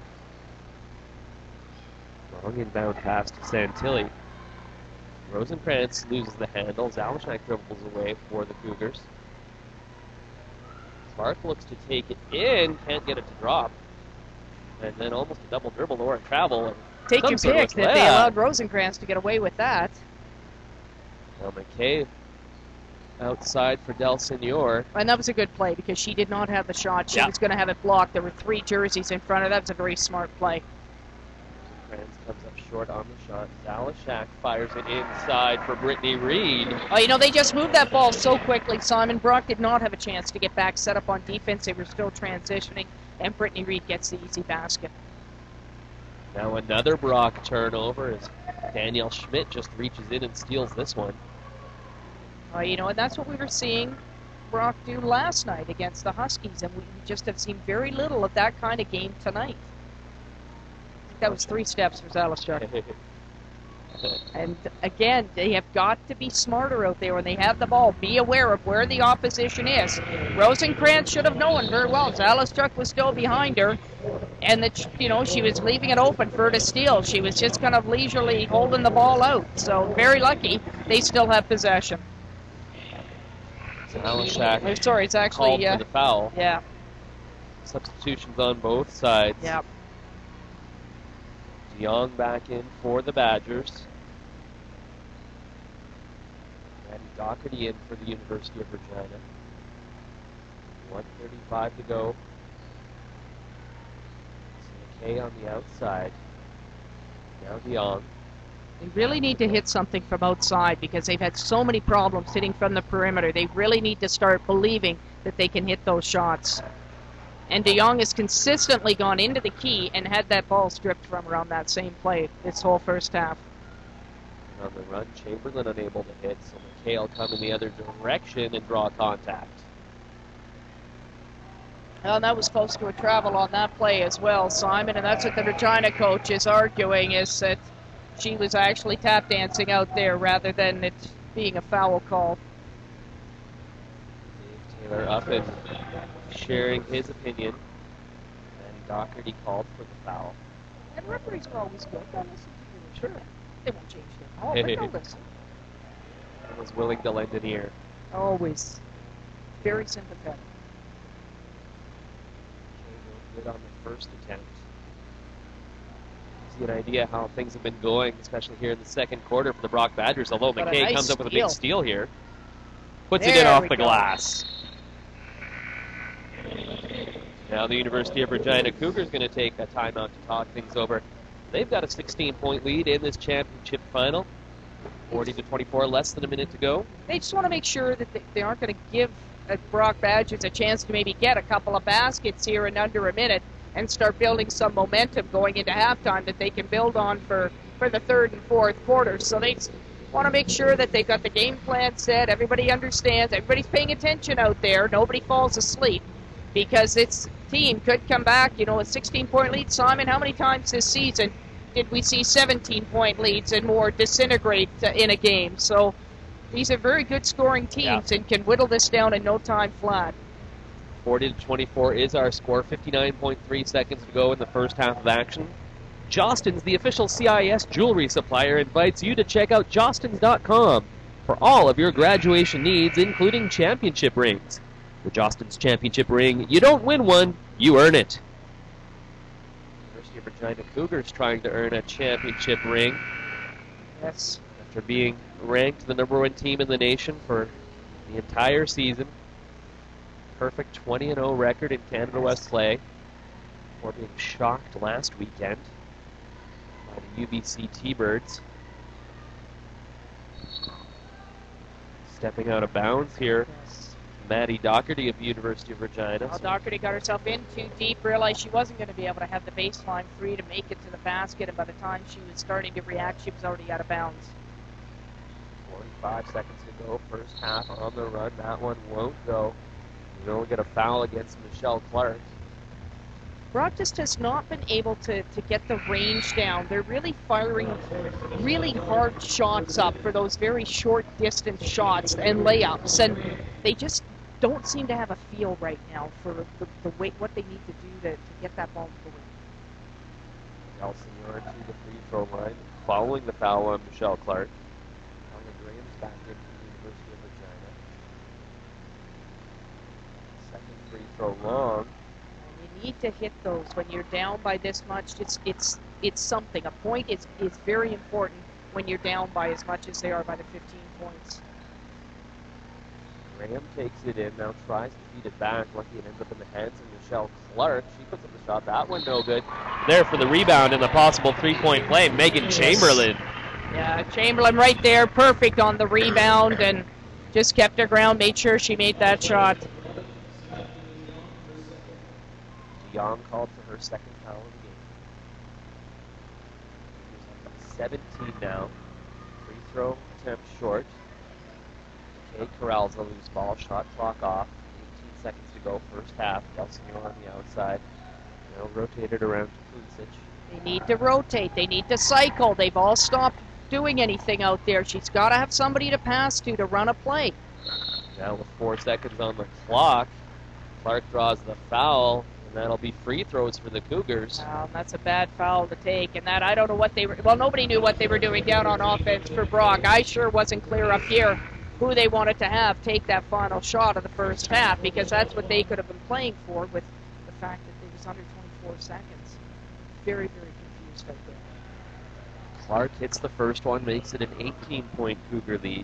Long inbound pass to Santilli. Rosencrantz loses the handle. Zalashak dribbles away for the Cougars. Clark looks to take it in, can't get it to drop. And then almost a double dribble or a travel. And take some your sort of pick whistle. that they Yeah. allowed Rosencrantz to get away with that. Well, McKay outside for Del Senor. And that was a good play because she did not have the shot. She Yeah. was going to have it blocked. There were 3 jerseys in front of her. That was a very smart play. Franz comes up short on the shot. Zalashak fires it inside for Brittany Reed. Oh, you know, they just moved that ball so quickly. Simon Brock did not have a chance to get back set up on defense. They were still transitioning, and Brittany Reed gets the easy basket. Now another Brock turnover as Danielle Schmidt just reaches in and steals this one. You know, and that's what we were seeing Brock do last night against the Huskies, and we just have seen very little of that kind of game tonight. I think that was 3 steps for Zalashuk. And again, they have got to be smarter out there when they have the ball. Be aware of where the opposition is. Rosencrantz should have known very well. Zalashuk was still behind her, and that, you know, she was leaving it open for her to steal. She was just kind of leisurely holding the ball out. So very lucky they still have possession. Zalashak I'm sorry, it's called actually for the foul. yeah. Substitutions on both sides. Yeah. DeYoung back in for the Badgers. Maddie Doherty in for the University of Regina. 1:35 to go. McKay on the outside. Now DeYoung. They really need to hit something from outside because they've had so many problems hitting from the perimeter. They really need to start believing that they can hit those shots. And DeYoung has consistently gone into the key and had that ball stripped from her on that same play this whole first half. And on the run, Chamberlain unable to hit, so McKay will come in the other direction and draw contact. Well, and that was close to a travel on that play as well, Simon, and that's what the Regina coach is arguing, is that she was actually tap dancing out there rather than it being a foul call. Dave Taylor up and sharing his opinion. And Doherty called for the foul. And referees are always good. They'll listen to you. Sure. They won't change their call, but they'll listen. And was willing to lend an ear. Always. Very sympathetic. Okay, no good on the first attempt. Gives you an idea how things have been going, especially here in the second quarter for the Brock Badgers, although But a McKay nice comes up with a steal. big steal here. Puts it There in off we the go. glass. Now the University of Regina Cougars going to take a timeout to talk things over. They've got a 16-point lead in this championship final. 40-24, less than a minute to go. They just want to make sure that they aren't going to give Brock Badgers a chance to maybe get a couple of baskets here in under a minute and start building some momentum going into halftime that they can build on for the third and fourth quarters. So they just want to make sure that they've got the game plan set. Everybody understands. Everybody's paying attention out there. Nobody falls asleep because this team could come back. You know, a 16-point lead. Simon, how many times this season did we see 17-point leads and more disintegrate in a game? So these are very good scoring teams and can whittle this down in no time flat. 40-24 is our score. 59.3 seconds to go in the first half of action. Jostens, the official CIS jewelry supplier, invites you to check out jostens.com for all of your graduation needs, including championship rings. The Jostens Championship Ring, you don't win one, you earn it. University of Regina Cougars trying to earn a championship ring. Yes. After being ranked the #1 team in the nation for the entire season. Perfect 20-0 record in Canada West play. Before being shocked last weekend by the UBC T-Birds. Stepping out of bounds here, Maddie Doherty of the University of Regina. Well, Doherty got herself in too deep, realized she wasn't going to be able to have the baseline three to make it to the basket, and by the time she was starting to react, she was already out of bounds. 45 seconds to go, first half on the run. That one won't go. We'll get a foul against Michelle Clark. Brock just has not been able to get the range down. They're really firing really hard shots up for those very short distance shots and layups, and they just don't seem to have a feel right now for the way what they need to do to get that ball going. El Senor to the free throw line, following the foul on Michelle Clark. Tanya Graham's back in from the University of Regina. Second free throw long. You need to hit those when you're down by this much. It's it's something. A point is very important when you're down by as much as they are by the 15 points. Graham takes it in, now tries to feed it back. Lucky it ends up in the hands of Michelle Clark. She puts up the shot. That one no good. There for the rebound and the possible three-point play, Megan Chamberlain. Yeah, Chamberlain right there, perfect on the rebound, and just kept her ground, made sure she made that shot. Young called for her second foul of the game. 17 now. Free throw attempt short. Kay corrals the loose ball. Shot clock off. 18 seconds to go. First half. Delsenor on the outside. Now rotated around to Pulisic. They need to rotate. They need to cycle. They've all stopped doing anything out there. She's got to have somebody to pass to run a play. Now with 4 seconds on the clock, Clark draws the foul, and that'll be free throws for the Cougars. That's a bad foul to take, and that I don't know what they were. Well, nobody knew what they were doing down on offense for Brock. I sure wasn't clear up here who they wanted to have take that final shot of the first half, because that's what they could have been playing for with the fact that it was under 24 seconds. Very, very confused out there. Clark hits the first one, makes it an 18-point Cougar lead.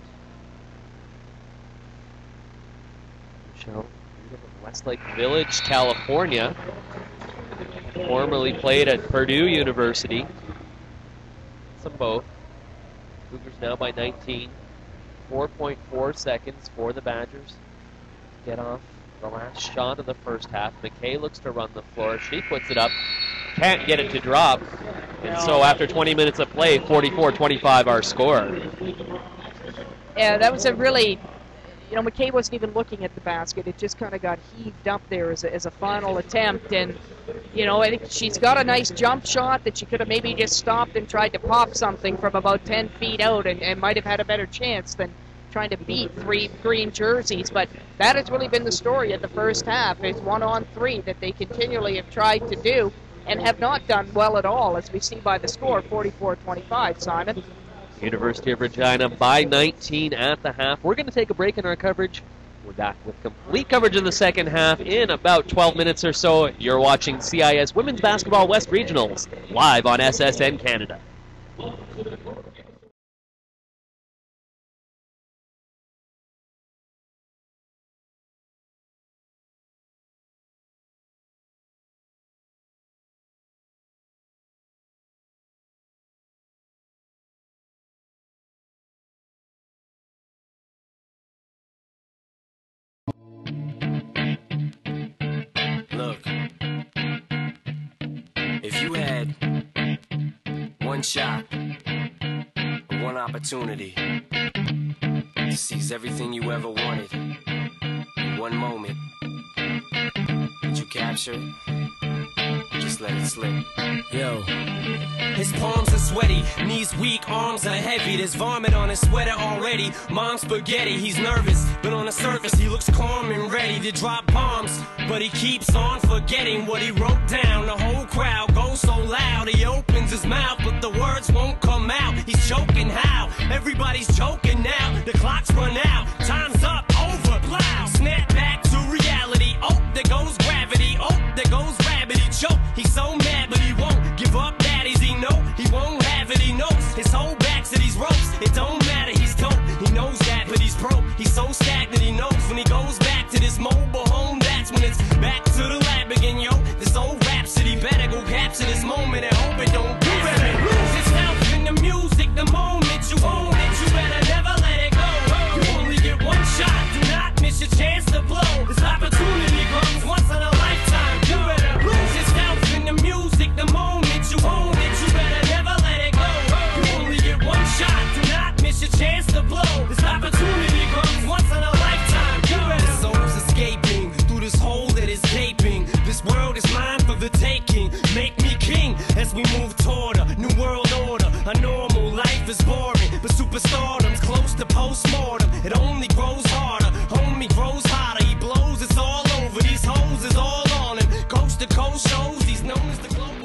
Michelle of Westlake Village, California. Formerly played at Purdue University. Some both. Cougars now by 19. 4.4 seconds for the Badgers. Get off the last shot of the first half. McKay looks to run the floor. She puts it up. Can't get it to drop. And so after 20 minutes of play, 44-25 our score. Yeah, that was a really, McKay wasn't even looking at the basket. It just kind of got heaved up there as a final attempt. And, I think she's got a nice jump shot that she could have maybe just stopped and tried to pop something from about 10 feet out and might have had a better chance than trying to beat 3 green jerseys. But that has really been the story of the first half, is 1-on-3 that they continually have tried to do and have not done well at all, as we see by the score, 44-25, Simon. University of Regina by 19 at the half. We're going to take a break in our coverage. We're back with complete coverage of the second half in about 12 minutes or so. You're watching CIS Women's Basketball West Regionals live on SSN Canada. Look, if you had one shot, one opportunity to seize everything you ever wanted in one moment, would you capture it? Or just let it slip? Yo. His palms are sweaty, knees weak, arms are heavy. There's vomit on his sweater already. Mom's spaghetti, he's nervous, but on the surface he looks calm and ready to drop bombs. But he keeps on forgetting what he wrote down. The whole crowd goes so loud, he opens his mouth, but the words won't come out. He's choking how? Everybody's joking now. The clock's run out, time's up, over, plow. Snap back to reality. Oh, there goes gravity. Oh, there goes rabbit. He choke. He's so mad, but he won't give up. Daddies, he know he won't have it. He knows his whole back to these ropes. It don't matter. He's dope. He knows that, but he's broke. He's so stagnant. He knows when he goes back to this mobile home, that's when it's back to the lab again, yo. This old rhapsody better go capture this moment and hope it don't do better. Lose yourself in the music the moment you own it. You better never let it go. You only get one shot. Do not miss your chance to blow. This opportunity comes once in a lifetime. You better lose yourself in the music the moment you own it. You better never let it go. You only get one shot. Do not miss your chance to blow. This opportunity comes once in a lifetime. You better. The soul's escaping through this hole that is gaping. This world is mine for the taking. Make me king as we move toward a new world order. A normal life is boring, but superstardom's close to postmortem. It only grows harder, homie grows hotter. He blows, it's all over. These hoes is all on him. Coast to coast shows, he's known as the global.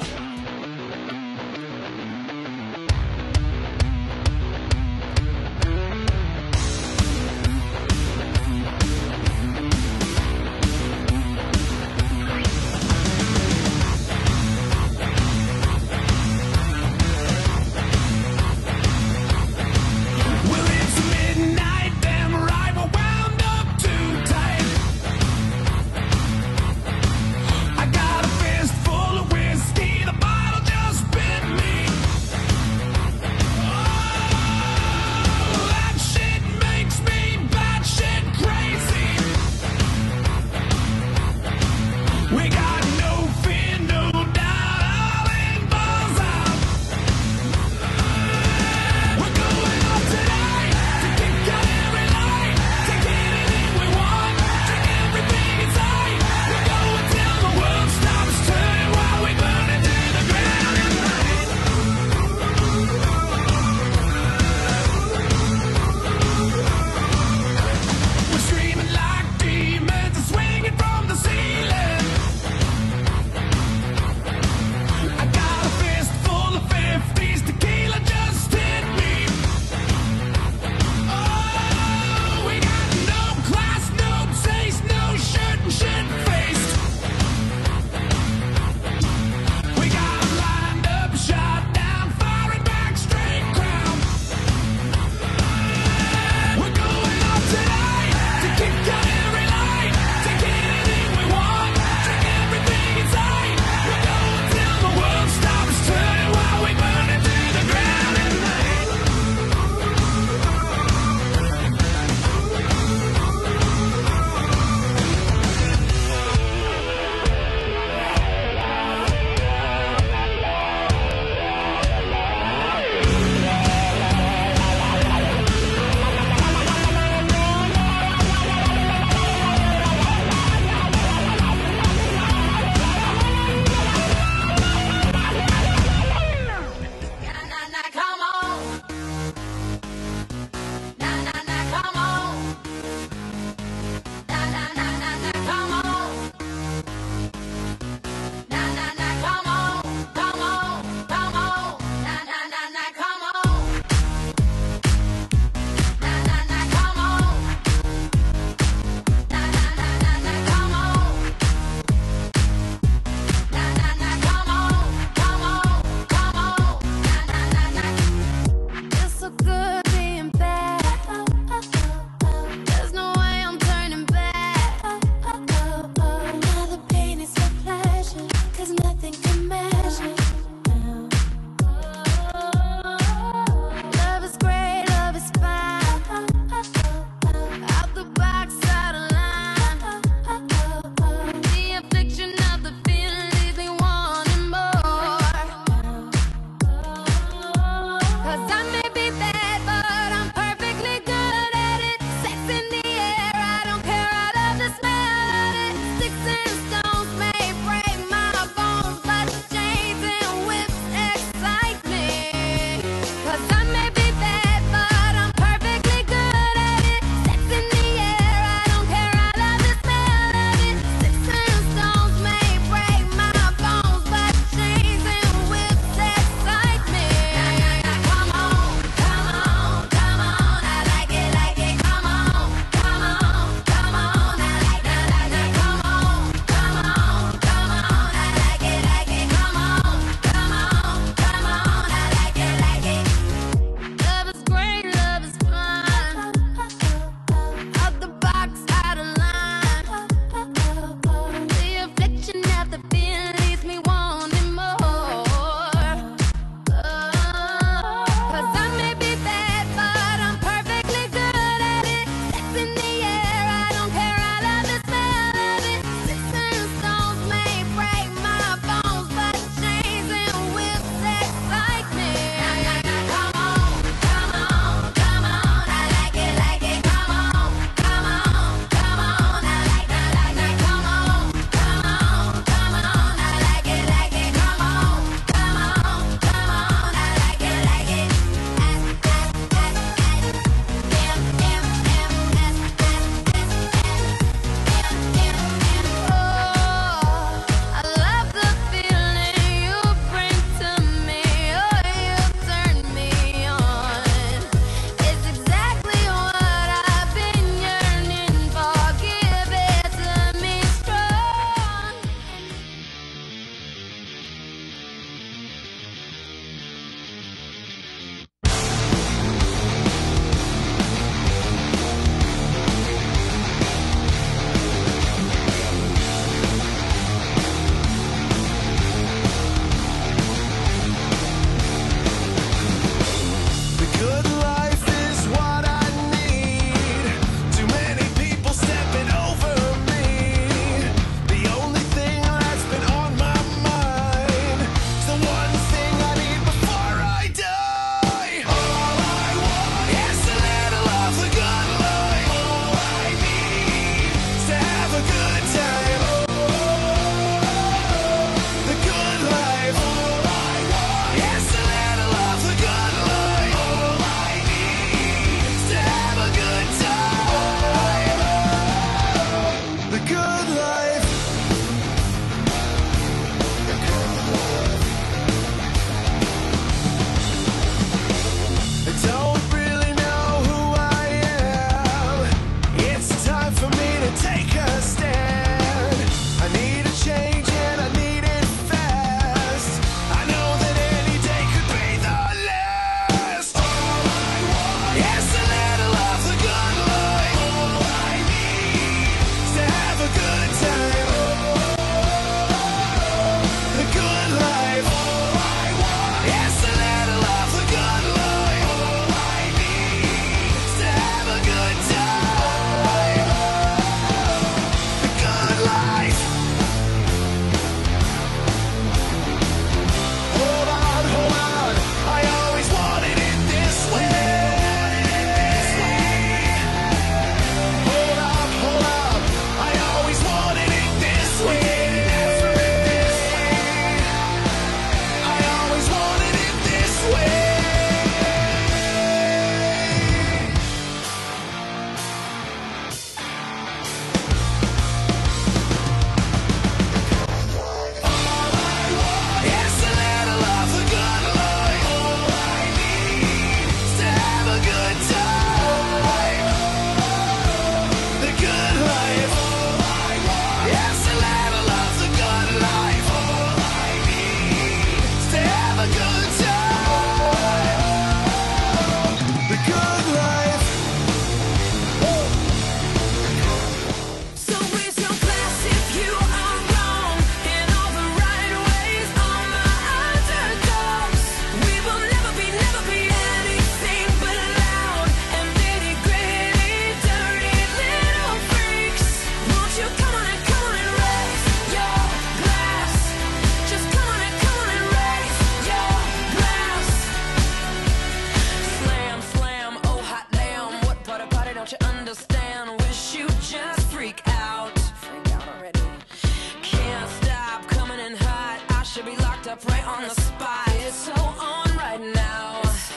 should be locked up right on the spot. It's so on right now.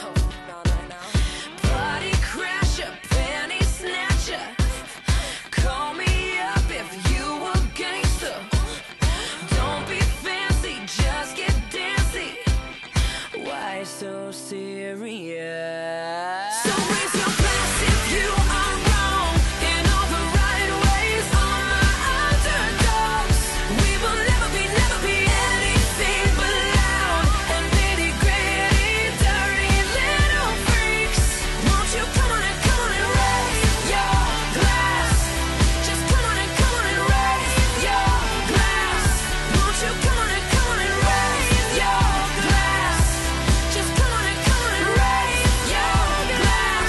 Party crasher, panty snatcher. Call me up if you a gangster. Don't be fancy, just get dancy. Why so serious? So raise your glass if you are wrong in all the right ways. All my underdogs, we will never be anything but loud and nitty gritty, dirty little freaks. Won't you come on and raise your glass? Just come on and raise your glass. Won't you come on and raise your glass? Just come on and raise your glass.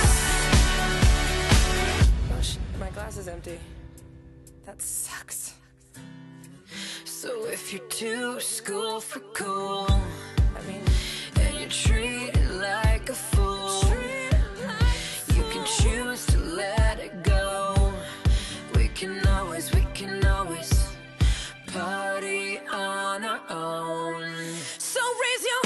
Oh, my glass is empty. That sucks. So if you're too school for cool, and you're treated like a fool, you can choose to let it go. We can always party on our own. So raise your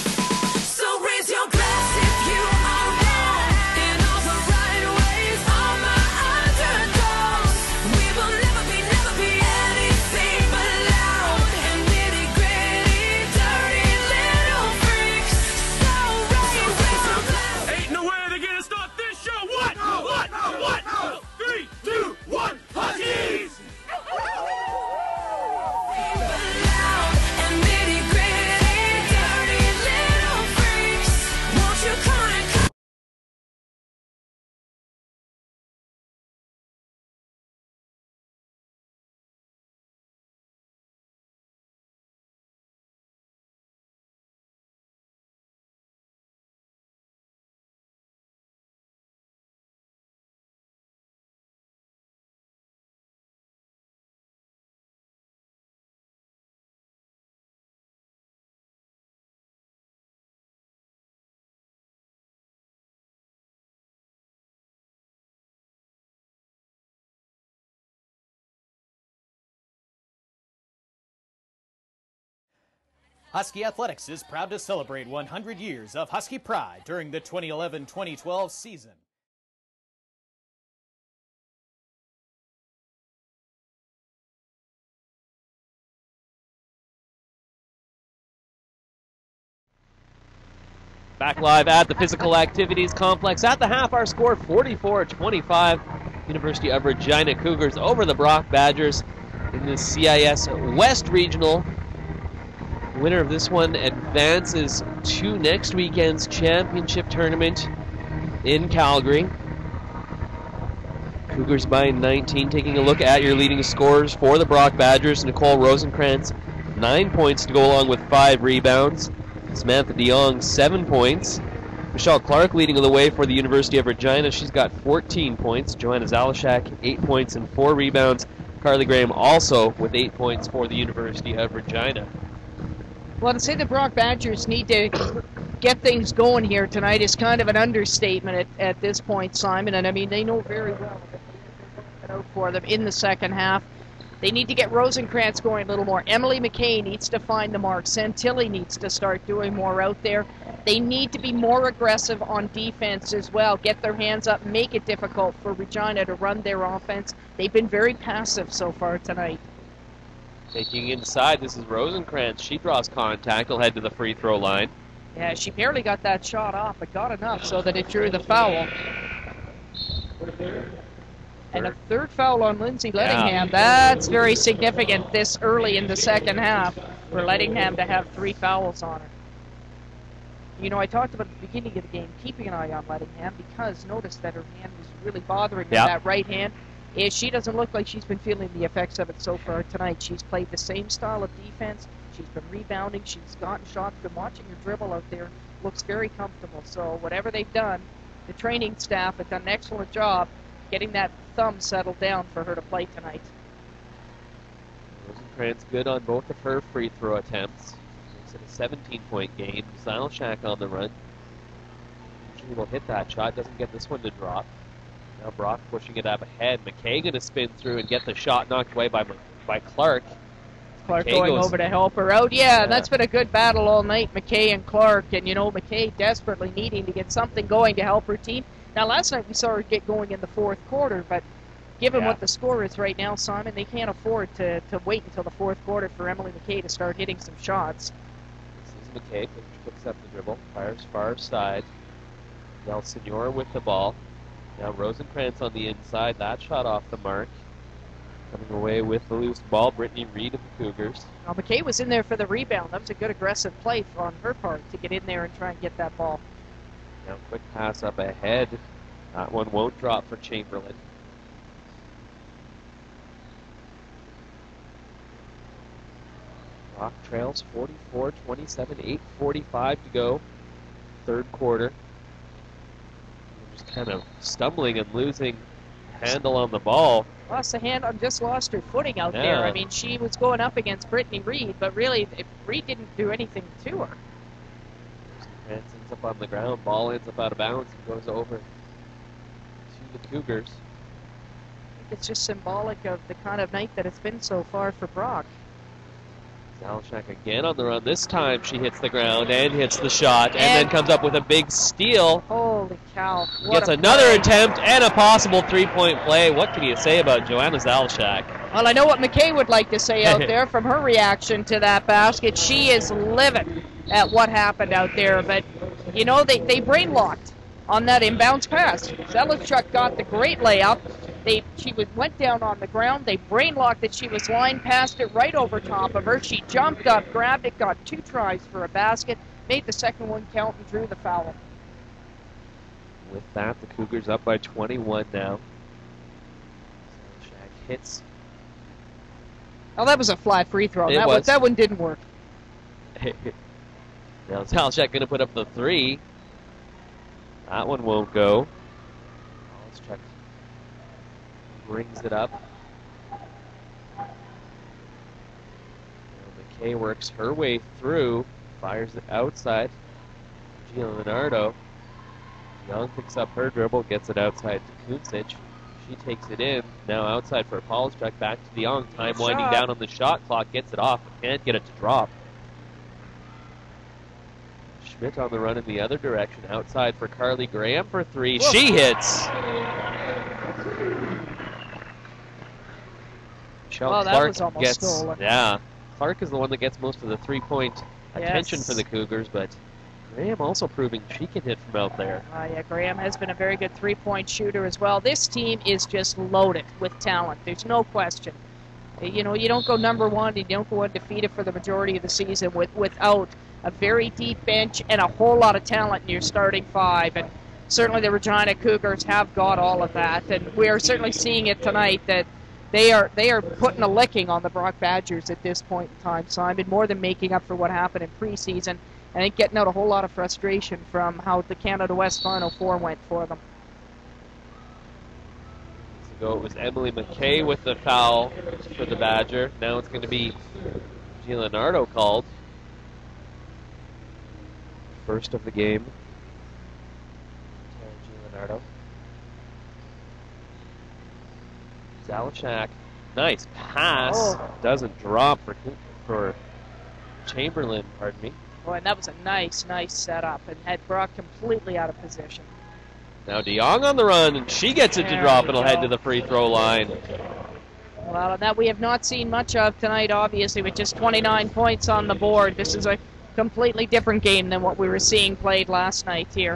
glass if you are wrong in all the right ways. All my underdogs, we will never be anything but loud and nitty gritty, dirty little freaks. So raise your glass. Ain't nowhere to get to start this show. What? 3, 2, 1, Huskies! Loud and nitty gritty, dirty little freaks. Won't you come on and Husky Athletics is proud to celebrate 100 years of Husky pride during the 2011-2012 season. Back live at the Physical Activities Complex. At the half, our score 44-25. University of Regina Cougars over the Brock Badgers in the CIS West Regional. Winner of this one advances to next weekend's championship tournament in Calgary. Cougars by 19. Taking a look at your leading scorers for the Brock Badgers. Nicole Rosenkrantz, 9 points to go along with 5 rebounds. Samantha DeYoung, 7 points. Michelle Clark leading the way for the University of Regina. She's got 14 points. Joanna Zalashak, 8 points and 4 rebounds. Carly Graham also with 8 points for the University of Regina. Well, to say the Brock Badgers need to get things going here tonight is kind of an understatement at this point, Simon. And I mean, they know very well that out for them in the second half. They need to get Rosenkrantz going a little more. Emily McKay needs to find the mark. Santilli needs to start doing more out there. They need to be more aggressive on defense as well. Get their hands up, make it difficult for Regina to run their offense. They've been very passive so far tonight. Taking inside, this is Rosenkrantz. She draws contact. Will head to the free throw line. Yeah, she barely got that shot off, but got enough so that it drew the foul. And a third foul on Lindsay Lettingham. That's very significant this early in the second half for Lettingham to have 3 fouls on her. You know, I talked about at the beginning of the game, keeping an eye on Lettingham, because notice that her hand was really bothering her, that right hand. She doesn't look like she's been feeling the effects of it so far tonight. She's played the same style of defense. She's been rebounding. She's gotten shots. Been watching her dribble out there. Looks very comfortable. So whatever they've done, the training staff have done an excellent job getting that thumb settled down for her to play tonight. Rosenkrantz good on both of her free throw attempts. Makes it a 17-point game. Zalashak on the run. Usually will hit that shot. Doesn't get this one to drop. Now Brock pushing it up ahead. McKay going to spin through and get the shot knocked away by Clark. Clark McKay going goes- over to help her out. Yeah, that's been a good battle all night, McKay and Clark. And, you know, McKay desperately needing to get something going to help her team. Now, last night we saw her get going in the fourth quarter, but given what the score is right now, Simon, they can't afford to wait until the fourth quarter for Emily McKay to start hitting some shots. This is McKay, picks up the dribble, fires far side. Del Senor with the ball. Now Rosenkrantz on the inside. That shot off the mark. Coming away with the loose ball, Brittany Reed of the Cougars. Now, McKay was in there for the rebound. That was a good aggressive play on her part to get in there and try and get that ball. Now quick pass up ahead. That one won't drop for Chamberlain. Rock trails 44-27, 8:45 to go. Third quarter. Just kind of stumbling and losing handle on the ball. Lost the handle, just lost her footing out Yeah. there. I mean, she was going up against Brittany Reed, but really, Reed didn't do anything to her. Krantz ends up on the ground. Ball ends up out of bounds and goes over to the Cougars. I think it's just symbolic of the kind of night that it's been so far for Brock. Zalchak again on the run. This time she hits the ground and hits the shot, and then And- comes up with a big steal. Holy cow. What Gets a another play. attempt and a possible three-point play. What can you say about Joanna Zalchak? Well, I know what McKay would like to say out there from her reaction to that basket. She is livid at what happened out there, but, you know, they brain locked on that inbounds pass. Zalchak got the great layup. She went down on the ground. They brain locked it. She was lined past it right over top of her. She jumped up, grabbed it, got 2 tries for a basket, made the second one count, and drew the foul. With that, the Cougars up by 21 now. Zalchak hits. Oh, that was a flat free throw. It was. That one didn't work. Now Zalchak going to put up the 3. That one won't go. Zalchak brings it up. Now McKay works her way through, fires it outside. Regina Leonardo. Young picks up her dribble, gets it outside to Kuncic. She takes it in. Now outside for Polstruck, back to DeYoung. Time winding Shot. down on the shot clock, gets it off, but can't get it to drop. Schmidt on the run in the other direction, outside for Carly Graham for 3. Whoa. She hits! Michelle Well, that Clark was almost gets, stolen. yeah. Clark is the one that gets most of the three-point attention Yes. for the Cougars, but Graham also proving she can hit from out there. Yeah, Graham has been a very good three-point shooter as well. This team is just loaded with talent. There's no question. You know, you don't go number one, you don't go undefeated for the majority of the season without a very deep bench and a whole lot of talent in your starting 5. And certainly the Regina Cougars have got all of that. And we are certainly seeing it tonight that they are putting a licking on the Brock Badgers at this point in time, Simon, more than making up for what happened in preseason. I think getting out a whole lot of frustration from how the Canada West Final Four went for them. Minutes ago it was Emily McKay with the foul for the Badger. Now it's going to be Regina Leonardo called. First of the game. Regina Leonardo. Zalchak, nice pass. Oh. Doesn't drop for Chamberlain, pardon me. Oh, and that was a nice setup and had Brock completely out of position. Now DeYoung on the run, and she gets it to There drop we and will head go. to the free throw line. Well, that we have not seen much of tonight, obviously, with just 29 points on the board. This is a completely different game than what we were seeing played last night here.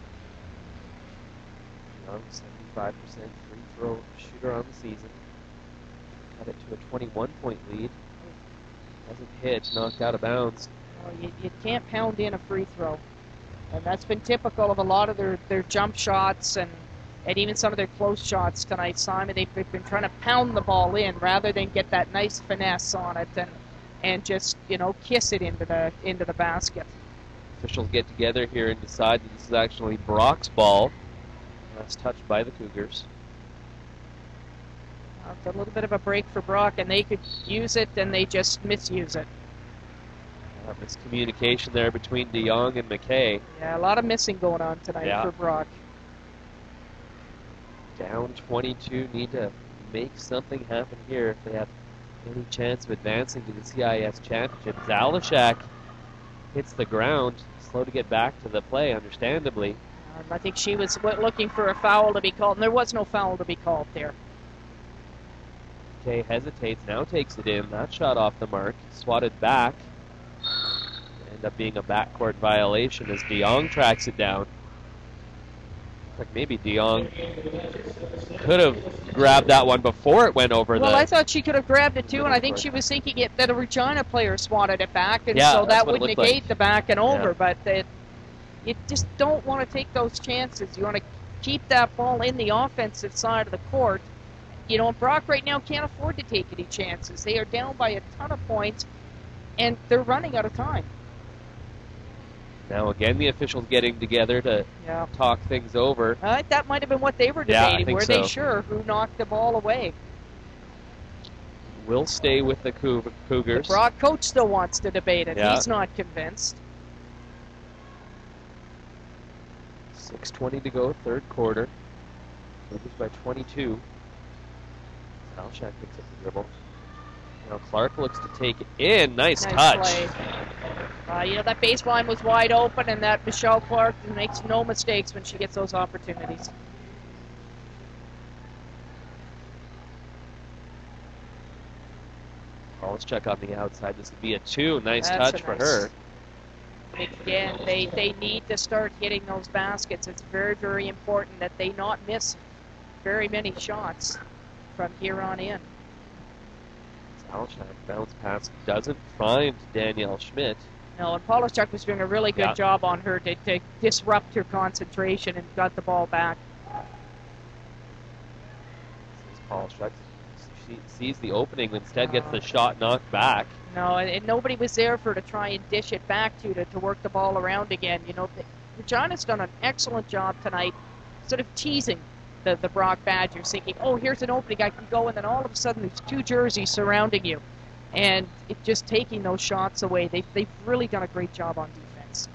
DeYoung, 75% free throw shooter on the season. Cut it to a 21-point lead. Doesn't hit, knocked out of bounds. Well, you can't pound in a free throw. And that's been typical of a lot of their jump shots and even some of their close shots tonight, Simon. They've been trying to pound the ball in rather than get that nice finesse on it and just, you know, kiss it into the basket. Officials get together here and decide that this is actually Brock's ball. That's touched by the Cougars. It's a little bit of a break for Brock, and they could use it, and they just misuse it. Miscommunication there between DeYoung and McKay. Yeah, a lot of missing going on tonight Yeah. for Brock. Down 22, need to make something happen here if they have any chance of advancing to the CIS championship. Zalishak hits the ground, slow to get back to the play, understandably. I think she was looking for a foul to be called, and there was no foul to be called there. Jay hesitates, now takes it in. That shot off the mark, swatted back. End up being a backcourt violation as DeYoung tracks it down. Like maybe DeYoung could have grabbed that one before it went over. Well, I thought she could have grabbed it too, and I think she was thinking that a Regina player swatted it back, and so that would negate the back and over. But you just don't want to take those chances. You want to keep that ball in the offensive side of the court. You know, Brock right now can't afford to take any chances. They are down by a ton of points, and they're running out of time. Now again, the officials getting together to talk things over. That might have been what they were debating. Were they so. sure who knocked the ball away? Will stay with the Cougars. The Brock coach still wants to debate it. He's not convinced. 6:20 to go, third quarter. Cougars by 22. Zalishak picks up the dribble. Now Clark looks to take it in. Nice touch. You know, that baseline was wide open, and that Michelle Clark makes no mistakes when she gets those opportunities. Check on the outside. This would be a 2. Nice touch for her. Again, they need to start hitting those baskets. It's very, very important that they not miss very many shots from here on in. Zalishak bounce pass doesn't find Danielle Schmidt. No, and Polishchuk was doing a really good job on her to disrupt her concentration and got the ball back. This is Polishchuk. She sees the opening, instead gets the shot knocked back. No, and nobody was there for her to try and dish it back to work the ball around again. You know, Regina's done an excellent job tonight, sort of teasing the Brock Badgers, thinking, oh, here's an opening, I can go, and then all of a sudden there's 2 jerseys surrounding you. And just taking those shots away. They've really done a great job on defense.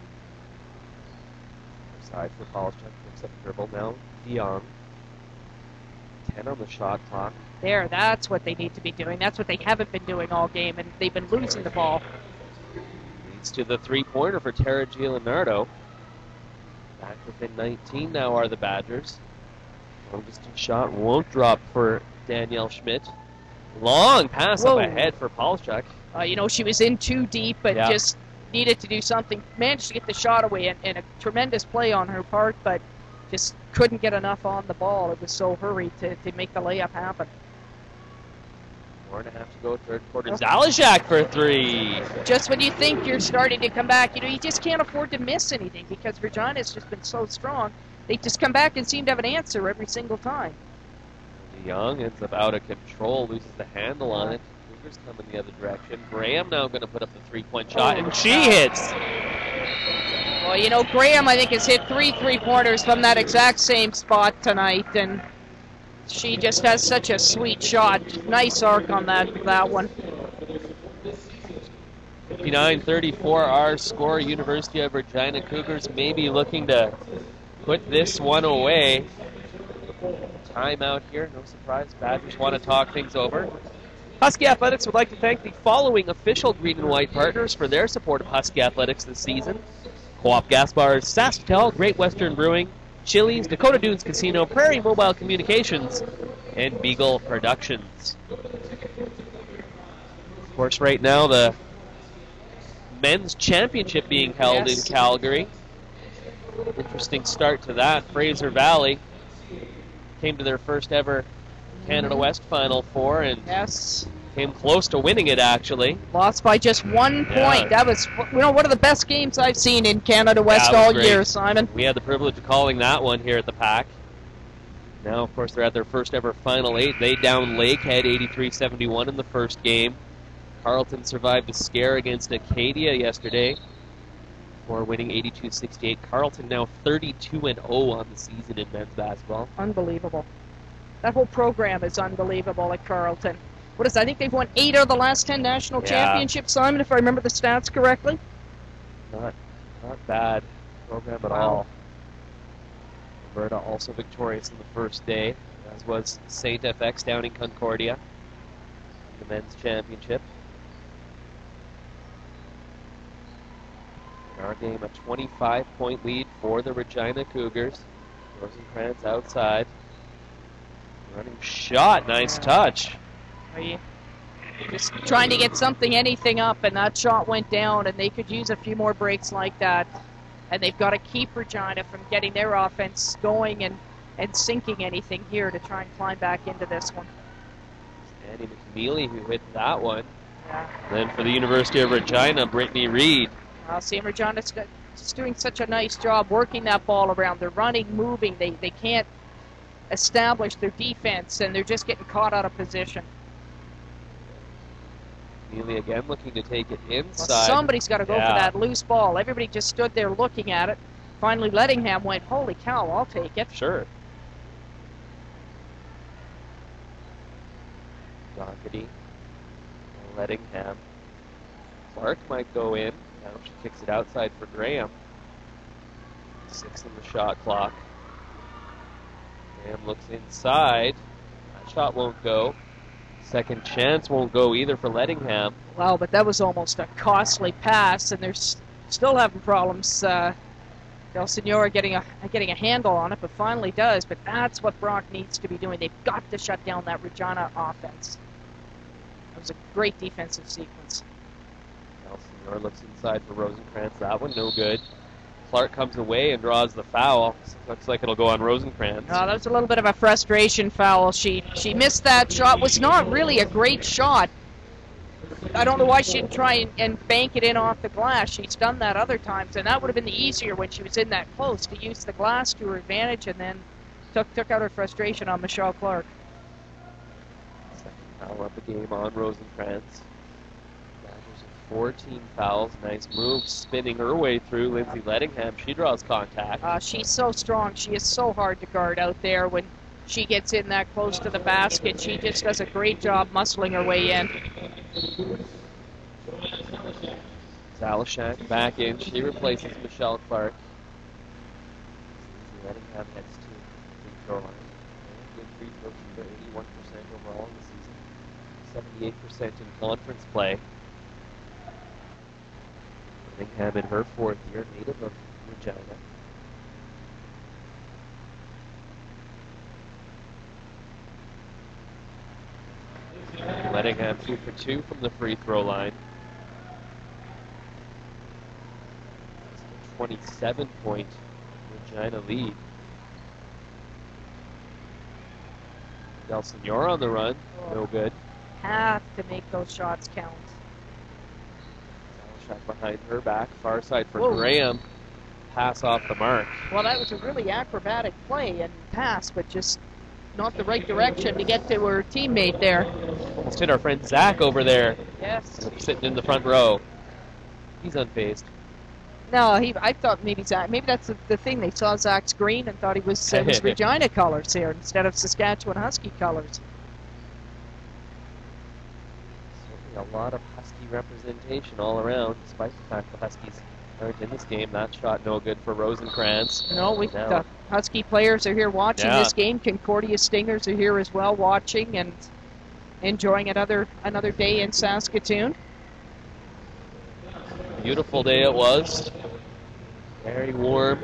Side for Polishchuk, picks up the dribble now. DeYoung. 10 on the shot clock. That's what they need to be doing. That's what they haven't been doing all game, and they've been losing the ball. Leads to the 3-pointer for Tara Giulianardo. Back within 19 now are the Badgers. Long distance shot won't drop for Danielle Schmidt. Long pass up ahead for Polishchuk. You know, she was in too deep, but just needed to do something. Managed to get the shot away, and a tremendous play on her part, but just couldn't get enough on the ball. It was so hurried to make the layup happen. 4.5 to go, third quarter. Zalishak for 3. Just when you think you're starting to come back, you know, you just can't afford to miss anything because Regina's just been so strong. They just come back and seem to have an answer every single time. DeYoung ends up out of control, loses the handle on it. Cougars coming the other direction. Graham now going to put up the 3-point shot, and she hits. Well, you know, Graham, I think, has hit 3 3-pointers from that exact same spot tonight, and she just has such a sweet shot. Nice arc on that one. 59-34 our score. University of Regina Cougars maybe looking to put this one away. Timeout here, no surprise. Badgers want to talk things over. Husky Athletics would like to thank the following official green and white partners for their support of Husky Athletics this season: Co-op Gas Bars, Sasktel, Great Western Brewing, Chili's, Dakota Dunes Casino, Prairie Mobile Communications, and Beagle Productions. Of course, right now the men's championship being held in Calgary. Interesting start to that. Fraser Valley came to their first ever Canada West Final Four and came close to winning it, actually. Lost by just 1 point. That was, you know, one of the best games I've seen in Canada West all year, Simon. We had the privilege of calling that one here at the PAC. Now, of course, they're at their first ever Final 8. They down Lakehead 83-71 in the first game. Carleton survived a scare against Acadia yesterday before winning 82-68. Carleton now 32-0 on the season in men's basketball. Unbelievable. That whole program is unbelievable at Carleton. What is that? I think they've won 8 out of the last 10 national championships, Simon, if I remember the stats correctly. Not bad program at all. Alberta also victorious in the first day, as was St. FX down in Concordia. the men's championship. In our game, a 25-point lead for the Regina Cougars. Rosencrantz outside. Running shot, nice touch. Just trying to get anything up, and that shot went down, and they could use a few more breaks like that. And they've got to keep Regina from getting their offense going and sinking anything here to try and climb back into this one. Annie McNeely who hit that one. Yeah. Then for the University of Regina, Brittany Reed. See, Regina's just doing such a nice job working that ball around. They're running, moving. They can't establish their defense, and they're just getting caught out of position. McNeely again looking to take it inside. Well, somebody's got to go for that loose ball. Everybody just stood there looking at it. Finally, Lettingham went, holy cow, I'll take it. Sure. Doherty, Lettingham. Clark might go in. Now she kicks it outside for Graham. 6 in the shot clock. Graham looks inside. That shot won't go. Second chance won't go either for Lettingham. Wow, but that was almost a costly pass, and they're still having problems. Del Senora getting a handle on it, but finally does. But that's what Brock needs to be doing. They've got to shut down that Regina offense. It was a great defensive sequence. Del Senora looks inside for Rosencrantz. That one no good. Clark comes away and draws the foul. Looks like it'll go on Rosencrantz. That was a little bit of a frustration foul. She missed that shot. Was not really a great shot. I don't know why she didn't try and bank it in off the glass. She's done that other times, and that would have been the easier when she was in that close to use the glass to her advantage, and then took out her frustration on Michelle Clark. Second foul of the game on Rosencrantz. 14 fouls. Nice move, spinning her way through. Lindsay Lettingham, she draws contact. She's so strong. She is so hard to guard out there when she gets in that close to the basket. She just does a great job muscling her way in. Zalashak back in. She replaces Michelle Clark. Lindsay Lettingham heads to the free throw line. Good free throw shooter, 81% overall in the season. 78% in conference play. Lettingham in her 4th year, native of Regina. Lettingham 2 for 2 from the free throw line. 27-point Regina lead. Del Senor on the run, no good. Have to make those shots count. Shot behind her back, far side for Whoa. Graham. Pass off the mark. Well, that was a really acrobatic play and pass, but just not the right direction to get to her teammate there. Almost hit our friend Zach over there. Yes. Sitting in the front row. He's unfazed. No, I thought maybe Zach. Maybe that's the thing. They saw Zach's green and thought he was Regina colors here instead of Saskatchewan Husky colors. Certainly a lot of Husky representation all around, despite the fact the Huskies aren't in this game. That shot no good for Rosencrantz. No, the Husky players are here watching this game. Concordia Stingers are here as well, watching and enjoying another day in Saskatoon. Beautiful day it was. Very warm.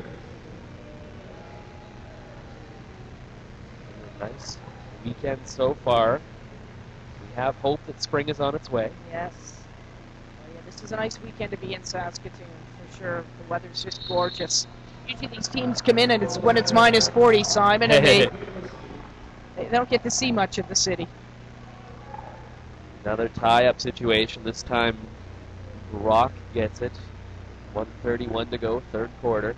Nice weekend so far. We have hope that spring is on its way. Yes. Oh, yeah, this is a nice weekend to be in Saskatoon, for sure. The weather's just gorgeous. Usually these teams come in and it's when it's minus 40, Simon, and they don't get to see much of the city. Another tie-up situation. This time Brock gets it. 1:31 to go, third quarter.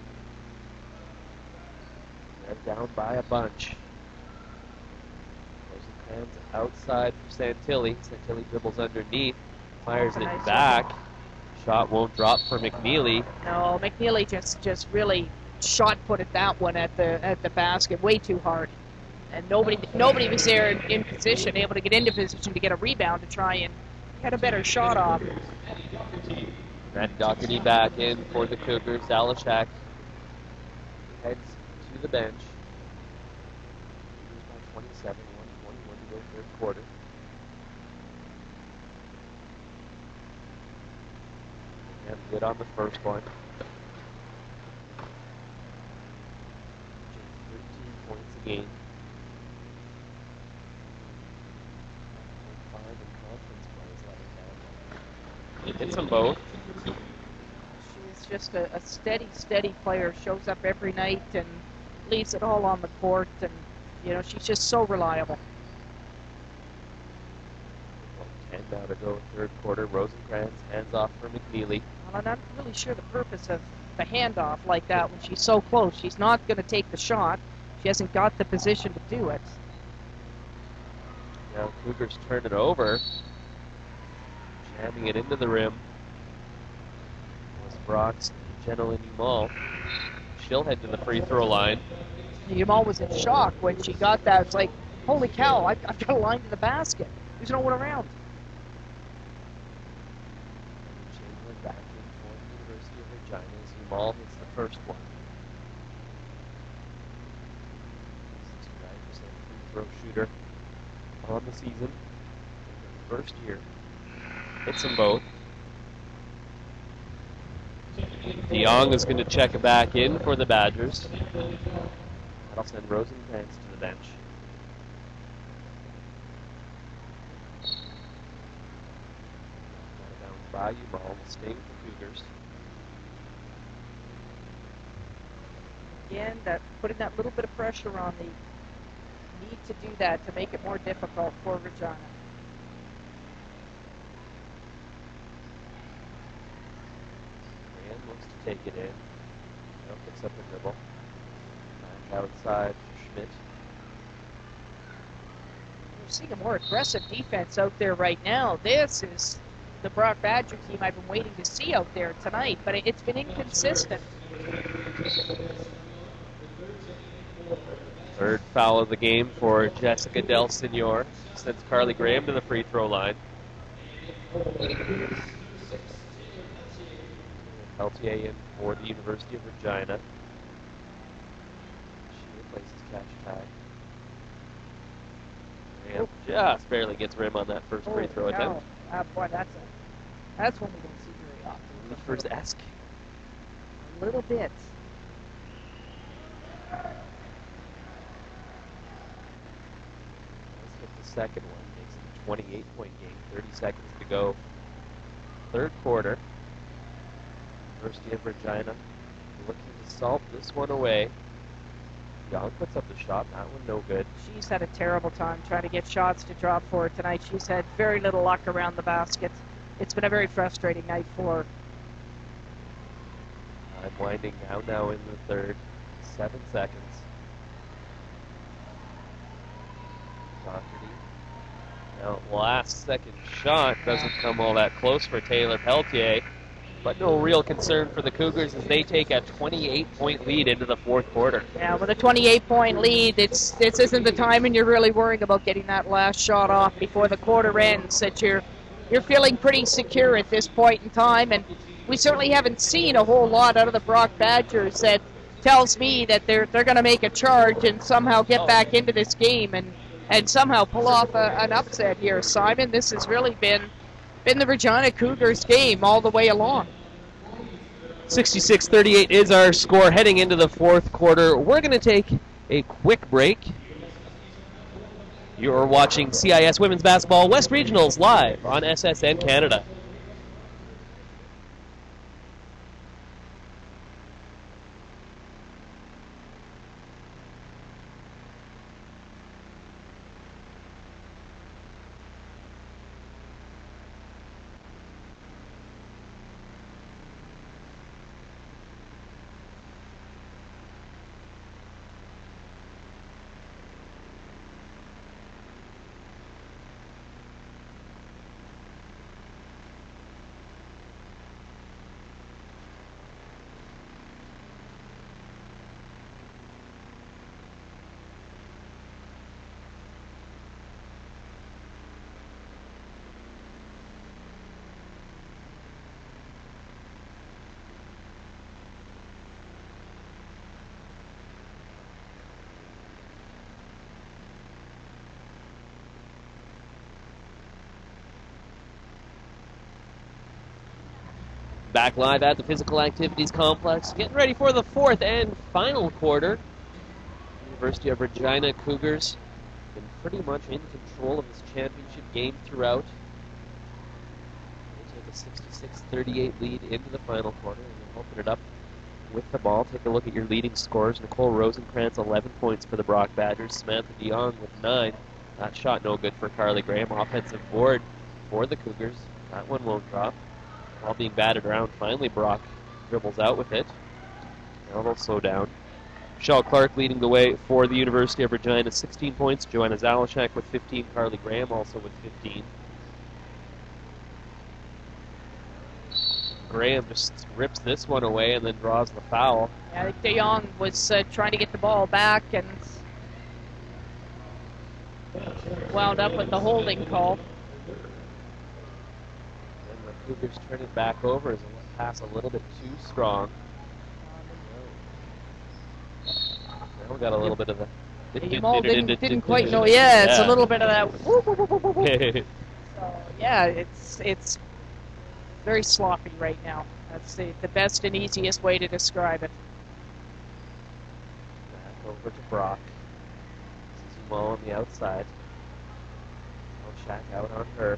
They're down by a bunch. Rosencrantz outside for Santilli. Santilli dribbles underneath, fires it back. Shot won't drop for McNeely. No, McNeely just really shot put at that one at the basket way too hard, and nobody was there in position, able to get into position to get a rebound to try and get a better shot off. Matt Doherty back in for the Cougars. Zalashak heads to the bench. 27, 1:21 to go third quarter. And good on the first one. 13 points a game. 5 in conference play is letting down. It hits them both. She's just a steady player. Shows up every night and leaves it all on the court. And, you know, she's just so reliable. 10 now to go, third quarter. Rosenkrantz hands off for McNeely. Well, I'm not really sure the purpose of the handoff like that when she's so close. She's not going to take the shot. She hasn't got the position to do it. Now Cougars turn it over. Jamming it into the rim was Brock's Jenna Umal. She'll head to the free throw line. Umal was in shock when she got that. It's like, holy cow, I've got a line to the basket. There's no one around. Chamberlain back in for the University of Regina as Umal hits the first one. 69% free throw shooter on the season. In her first year. Hits them both. DeYoung is going to check it back in for the Badgers. That'll send Rosenkrantz to the bench. By Umal will stay with the Cougars. Again, putting that little bit of pressure on the need to do that to make it more difficult for Regina. Graham looks to take it in. Now picks up the dribble. Back outside for Schmidt. We're seeing a more aggressive defense out there right now. This is the Brock Badger team I've been waiting to see out there tonight, but it's been inconsistent. Third foul of the game for Jessica Del Senor. Sends Carly Graham to the free throw line. Peltier in for the University of Regina. She replaces Cash Tag. Graham just barely gets rim on that first free throw attempt. Boy, that's one we don't see very often. Leafers-esque. A little bit. Let's hit the second one. Makes it a 28-point game. 30 seconds to go. Third quarter. University of Regina looking to salt this one away. Young puts up the shot. That one no good. She's had a terrible time trying to get shots to drop for her tonight. She's had very little luck around the basket. It's been a very frustrating night for her. I'm winding down now in the third. 7 seconds. Doherty. Now, last second shot doesn't come all that close for Taylor Peltier. But no real concern for the Cougars as they take a 28-point lead into the fourth quarter. Yeah, with a 28-point lead, this isn't the time when you're really worrying about getting that last shot off before the quarter ends. That you're feeling pretty secure at this point in time, and we certainly haven't seen a whole lot out of the Brock Badgers that tells me that they're going to make a charge and somehow get back into this game and somehow pull off an upset here. Simon, this has really been the Regina Cougars game all the way along. 66-38 is our score heading into the fourth quarter. We're going to take a quick break. You're watching CIS Women's Basketball West Regionals live on SSN Canada. Back live at the Physical Activities Complex, getting ready for the fourth and final quarter. University of Regina Cougars been pretty much in control of this championship game throughout. They take a 66-38 lead into the final quarter, and they'll open it up with the ball. Take a look at your leading scorers. Nicole Rosenkrantz, 11 points for the Brock Badgers. Samantha DeYoung with 9. That shot no good for Carly Graham. Offensive board for the Cougars. That one won't drop. All being batted around. Finally, Brock dribbles out with it. Now they'll slow down. Michelle Clark leading the way for the University of Regina, 16 points. Joanna Zalashak with 15. Carly Graham also with 15. Graham just rips this one away and then draws the foul. Yeah, I think DeYoung was trying to get the ball back and wound up with the holding call. And the Cougars turn it back over as a pass a little bit too strong. Now we got a little bit of the... Didn't quite know. Yeah, it's a little bit of that. Whoop, whoop, whoop, whoop, whoop. So, yeah, it's very sloppy right now. That's the best and easiest way to describe it. Back over to Brock. Zumo on the outside. Shack out on her.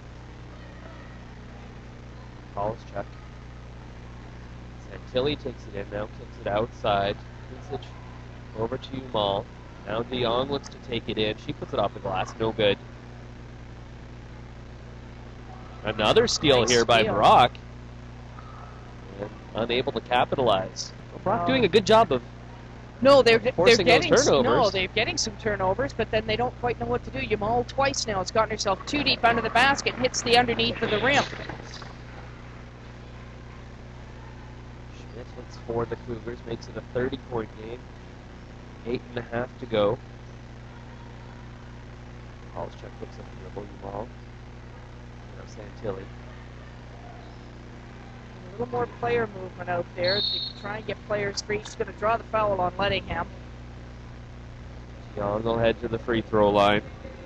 Kolischuk. Santilli takes it in now, kicks it outside. Kinsich over to Umal. Now DeYoung looks to take it in. She puts it off the glass, no good. Another steal Nice here by steal. Brock. And unable to capitalize. Well, Brock doing a good job of No, they're forcing getting those turnovers. no, they're getting some turnovers, but then they don't quite know what to do. Umal twice now has gotten herself too deep under the basket, hits the underneath of the rim. Schmidt hits for the Cougars, makes it a 30-point game. 8.5 to go. Kolischuk picks up the dribble, Umal. Now Santilli. A little more player movement out there to try and get players free. She's going to draw the foul on Lettingham. DeYoung will head to the free throw line.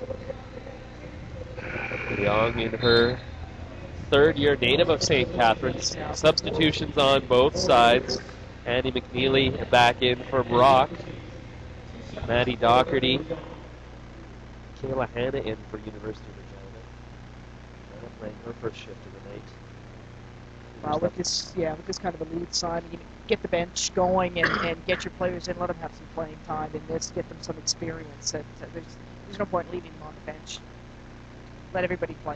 DeYoung in her third year, native of St. Catharines. Substitutions on both sides. Annie McNeely back in for Brock. Maddie Doherty. Kayla Hanna in for University of Regina. Hanna playing her first shift of the night. With this kind of a lead sign, you get the bench going and get your players in, let them have some playing time in this, get them some experience. There's no point leaving them on the bench. Let everybody play.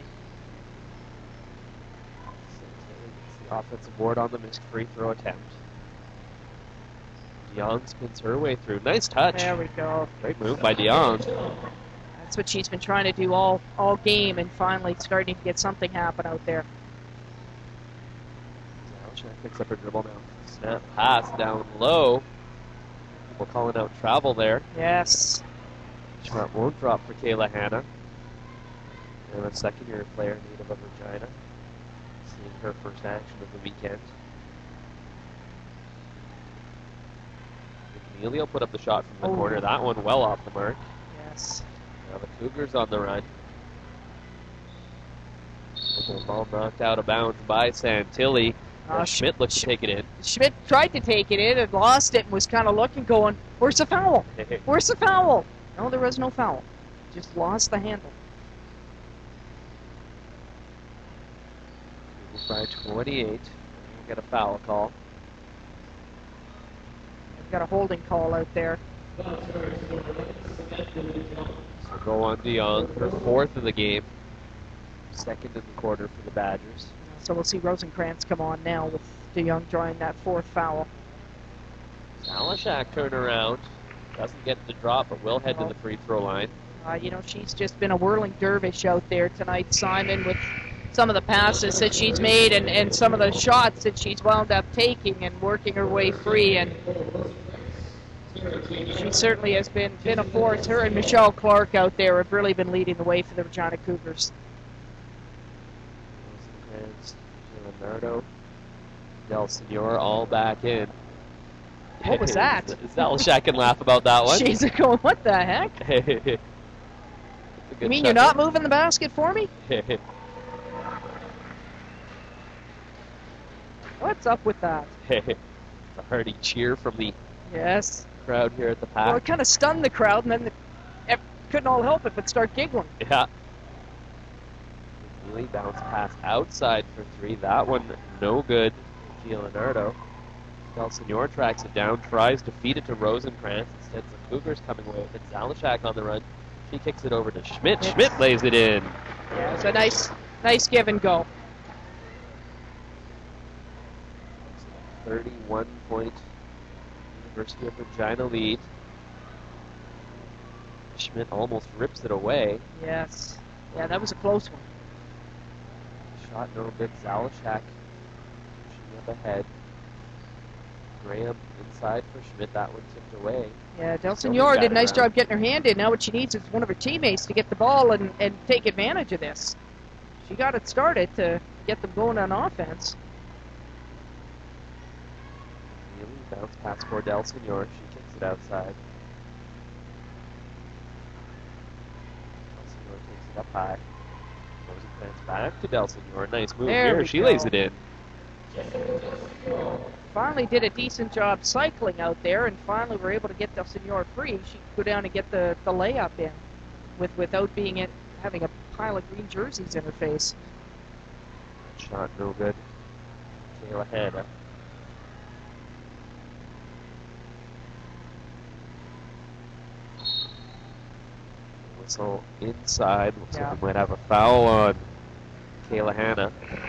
The offensive board on the missed free throw attempt. DeYoung spins her way through. Nice touch. There we go. Great move by DeYoung. That's what she's been trying to do all game, and finally starting to get something happen out there. Zalashak picks up her dribble now. Snap pass down low. People calling out travel there. Yes. Shot won't drop for Kayla Hanna. And a second-year player, native of Regina. Seeing her first action of the weekend. McNeely will put up the shot from the corner. That one well off the mark. Yes. Now the Cougars on the run. The ball knocked out of bounds by Santilli. Schmidt looks to take it in. Schmidt tried to take it in and lost it and was kind of looking, going, where's the foul? Where's the foul? No, there was no foul. Just lost the handle. By 28. We got a foul call. We've got a holding call out there. So go on DeYoung, her fourth of the game. Second in the quarter for the Badgers. So we'll see Rosenkrantz come on now with DeYoung drawing that fourth foul. Zalashak turn around. Doesn't get the drop, but will head to the free throw line. She's just been a whirling dervish out there tonight, Simon, with some of the passes that she's made and some of the shots that she's wound up taking and working her way free. And she certainly has been a force. Her and Michelle Clark out there have really been leading the way for the Regina Cougars. Leonardo, Del Senor all back in. What was that? Zalashak can laugh about that one. She's going, what the heck? You mean you're not moving the basket for me? What's up with that? It's a hearty cheer from the Yes. crowd here at the Well, it pack. kind of stunned the crowd, and then it couldn't all help it but start giggling. Yeah. Really bounce pass outside for three. That one no good. Leonardo. Del Senor tracks it down, tries to feed it to Rosenkrantz. Instead, the Cougars coming away with it. Zalishak on the run. She kicks it over to Schmidt. Schmidt lays it in. Yeah, it's a nice give and go. 31-point University of Regina lead. Schmidt almost rips it away. Yes. Yeah, that was a close one. Shot no good. Zalishak pushing up ahead. Graham inside for Schmidt. That one tipped away. Yeah, Del Still Senor got did a it nice around. job getting her hand in. Now what she needs is one of her teammates to get the ball and take advantage of this. She got it started to get them going on offense. Really bounce pass for Del Senor. She kicks it outside. Del Senor takes it up high. Rosenkrantz back to Del Senor. Nice move There here. we She go. lays it in. Finally did a decent job cycling out there, and finally were able to get Del Senor free. She could go down and get the layup in without having a pile of green jerseys in her face. Shot no good. Kayla Hanna. Whistle inside. Looks Yeah. like we might have a foul on Kayla Hanna.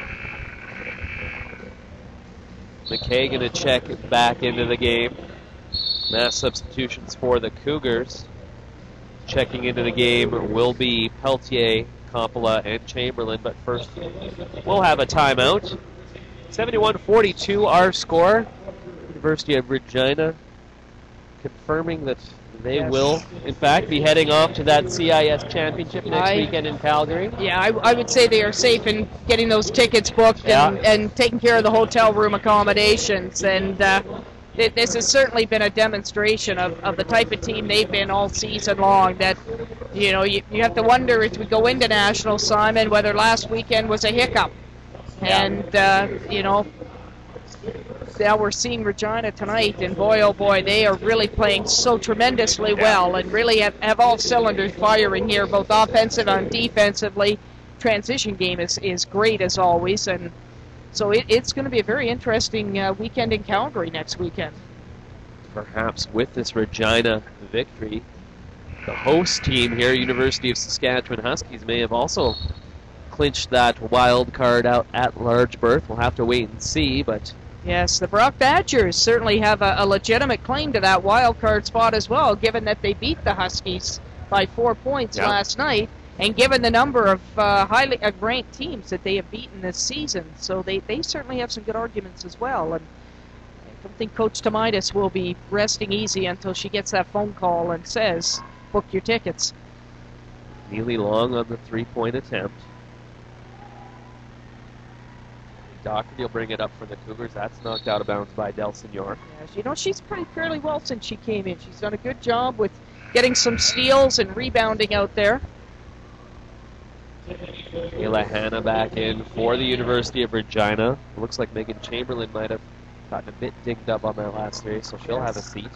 McKay gonna check back into the game. Mass substitutions for the Cougars. Checking into the game will be Peltier, Compola, and Chamberlain, but first we'll have a timeout. 71-42 our score. University of Regina confirming that they Yes. will, in fact, be heading off to that CIS championship next I- weekend in Calgary. Yeah, I would say they are safe in getting those tickets booked and, Yeah. and taking care of the hotel room accommodations. And this has certainly been a demonstration of the type of team they've been all season long. That, you have to wonder as we go into National, Simon, whether last weekend was a hiccup. Yeah. And, now we're seeing Regina tonight, and boy, oh boy, they are really playing so tremendously well and really have all cylinders firing here, both offensive and defensively. Transition game is great as always, and so it's going to be a very interesting weekend in Calgary next weekend. Perhaps with this Regina victory, the host team here, University of Saskatchewan Huskies, may have also clinched that wild card out at large berth. We'll have to wait and see, but Yes, the Brock Badgers certainly have a legitimate claim to that wild card spot as well, given that they beat the Huskies by 4 points Yeah. last night, and given the number of highly ranked teams that they have beaten this season. So they certainly have some good arguments as well. And I don't think Coach Tomaitis will be resting easy until she gets that phone call and says, book your tickets. Neely Long on the three-point attempt. Doherty will bring it up for the Cougars. That's knocked out of bounds by Del Senor. Yeah, she's played fairly well since she came in. She's done a good job with getting some steals and rebounding out there. Kayla Hanna back in for the University of Regina. It looks like Megan Chamberlain might have gotten a bit dinged up on that last series, so she'll have a seat.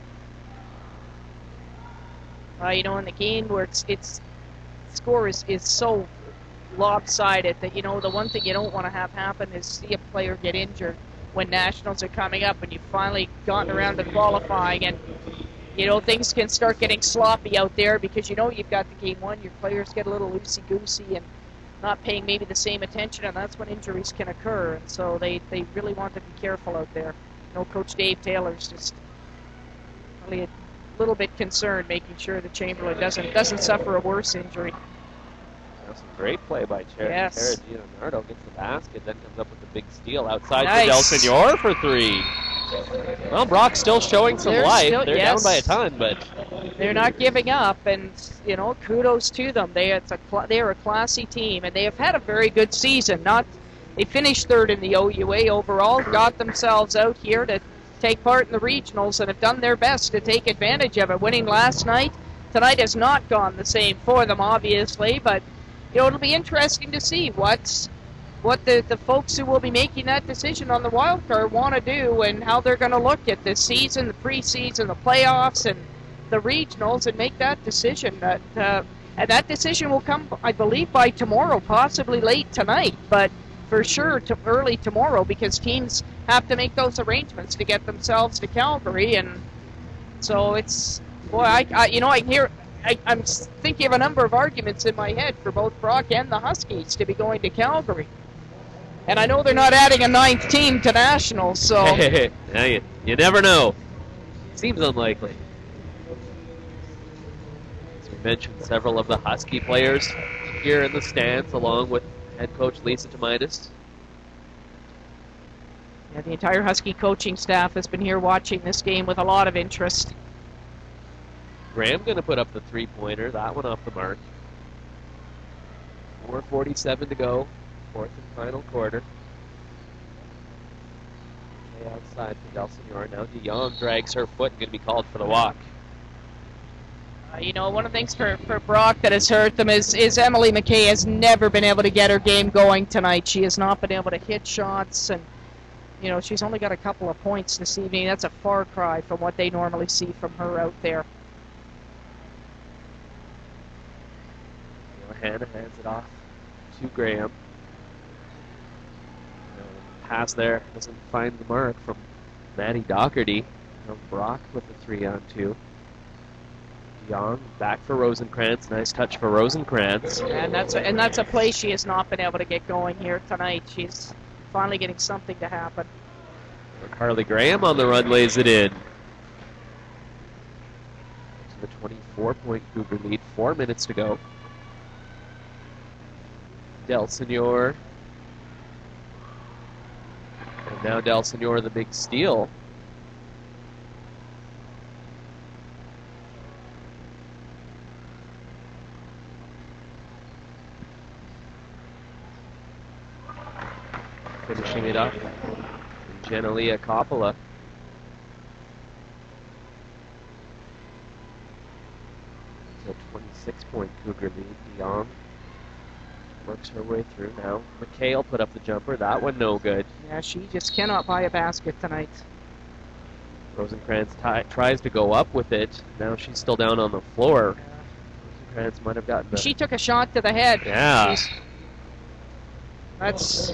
In the game where it's score is so lopsided that, the one thing you don't want to have happen is see a player get injured when nationals are coming up and you've finally gotten around to qualifying, and things can start getting sloppy out there because you've got the game won. Your players get a little loosey-goosey and not paying maybe the same attention, and that's when injuries can occur. And so they really want to be careful out there. Coach Dave Taylor's just really a little bit concerned, making sure that Chamberlain doesn't suffer a worse injury. That's a great play by Yes. Leonardo. Gets the basket, then comes up with the big steal outside Nice. for Del Senor for three. Well, Brock's still showing some They're life. still- They're yes. down by a ton, but They're not giving up, and kudos to them. They're a classy team, and they have had a very good season. They finished third in the OUA overall, got themselves out here to take part in the regionals, and have done their best to take advantage of it. Winning last night, tonight has not gone the same for them, obviously, but it'll be interesting to see what's what the folks who will be making that decision on the wild card want to do and how they're going to look at the season, the preseason, the playoffs, and the regionals, and make that decision. And that decision will come, I believe, by tomorrow, possibly late tonight, but for sure early tomorrow, because teams have to make those arrangements to get themselves to Calgary. And so it's, boy, I'm thinking of a number of arguments in my head for both Brock and the Huskies to be going to Calgary. And I know they're not adding a 9th team to Nationals, so... Now you never know. Seems unlikely. As we mentioned, several of the Husky players here in the stands, along with head coach Lisa Tomaitis. Yeah, the entire Husky coaching staff has been here watching this game with a lot of interest. Graham going to put up the three-pointer. That one off the mark. 4:47 to go. Fourth and final quarter. Okay, outside for Del Senor. Now DeYoung drags her foot and going to be called for the walk. One of the things for Brock that has hurt them is Emily McKay has never been able to get her game going tonight. She has not been able to hit shots, and she's only got a couple of points this evening. That's a far cry from what they normally see from her out there. Hannah hands it off to Graham. Pass there doesn't find the mark from Maddie Doherty. Brock with the 3-on-2. DeYoung back for Rosenkrantz. Nice touch for Rosenkrantz. And that's a play she has not been able to get going here tonight. She's finally getting something to happen. Carly Graham on the run lays it in. To the 24-point Cougar lead. 4 minutes to go. Del Senor. And now Del Senor the big steal. Finishing it up. Genelia Coppola. It's a 26-point Cougar lead. DeYoung works her way through now. McKay will put up the jumper. That one no good. Yeah, she just cannot buy a basket tonight. Rosenkrantz tries to go up with it. Now she's still down on the floor. Rosenkrantz might have gotten the... She took a shot to the head. Yeah. That's...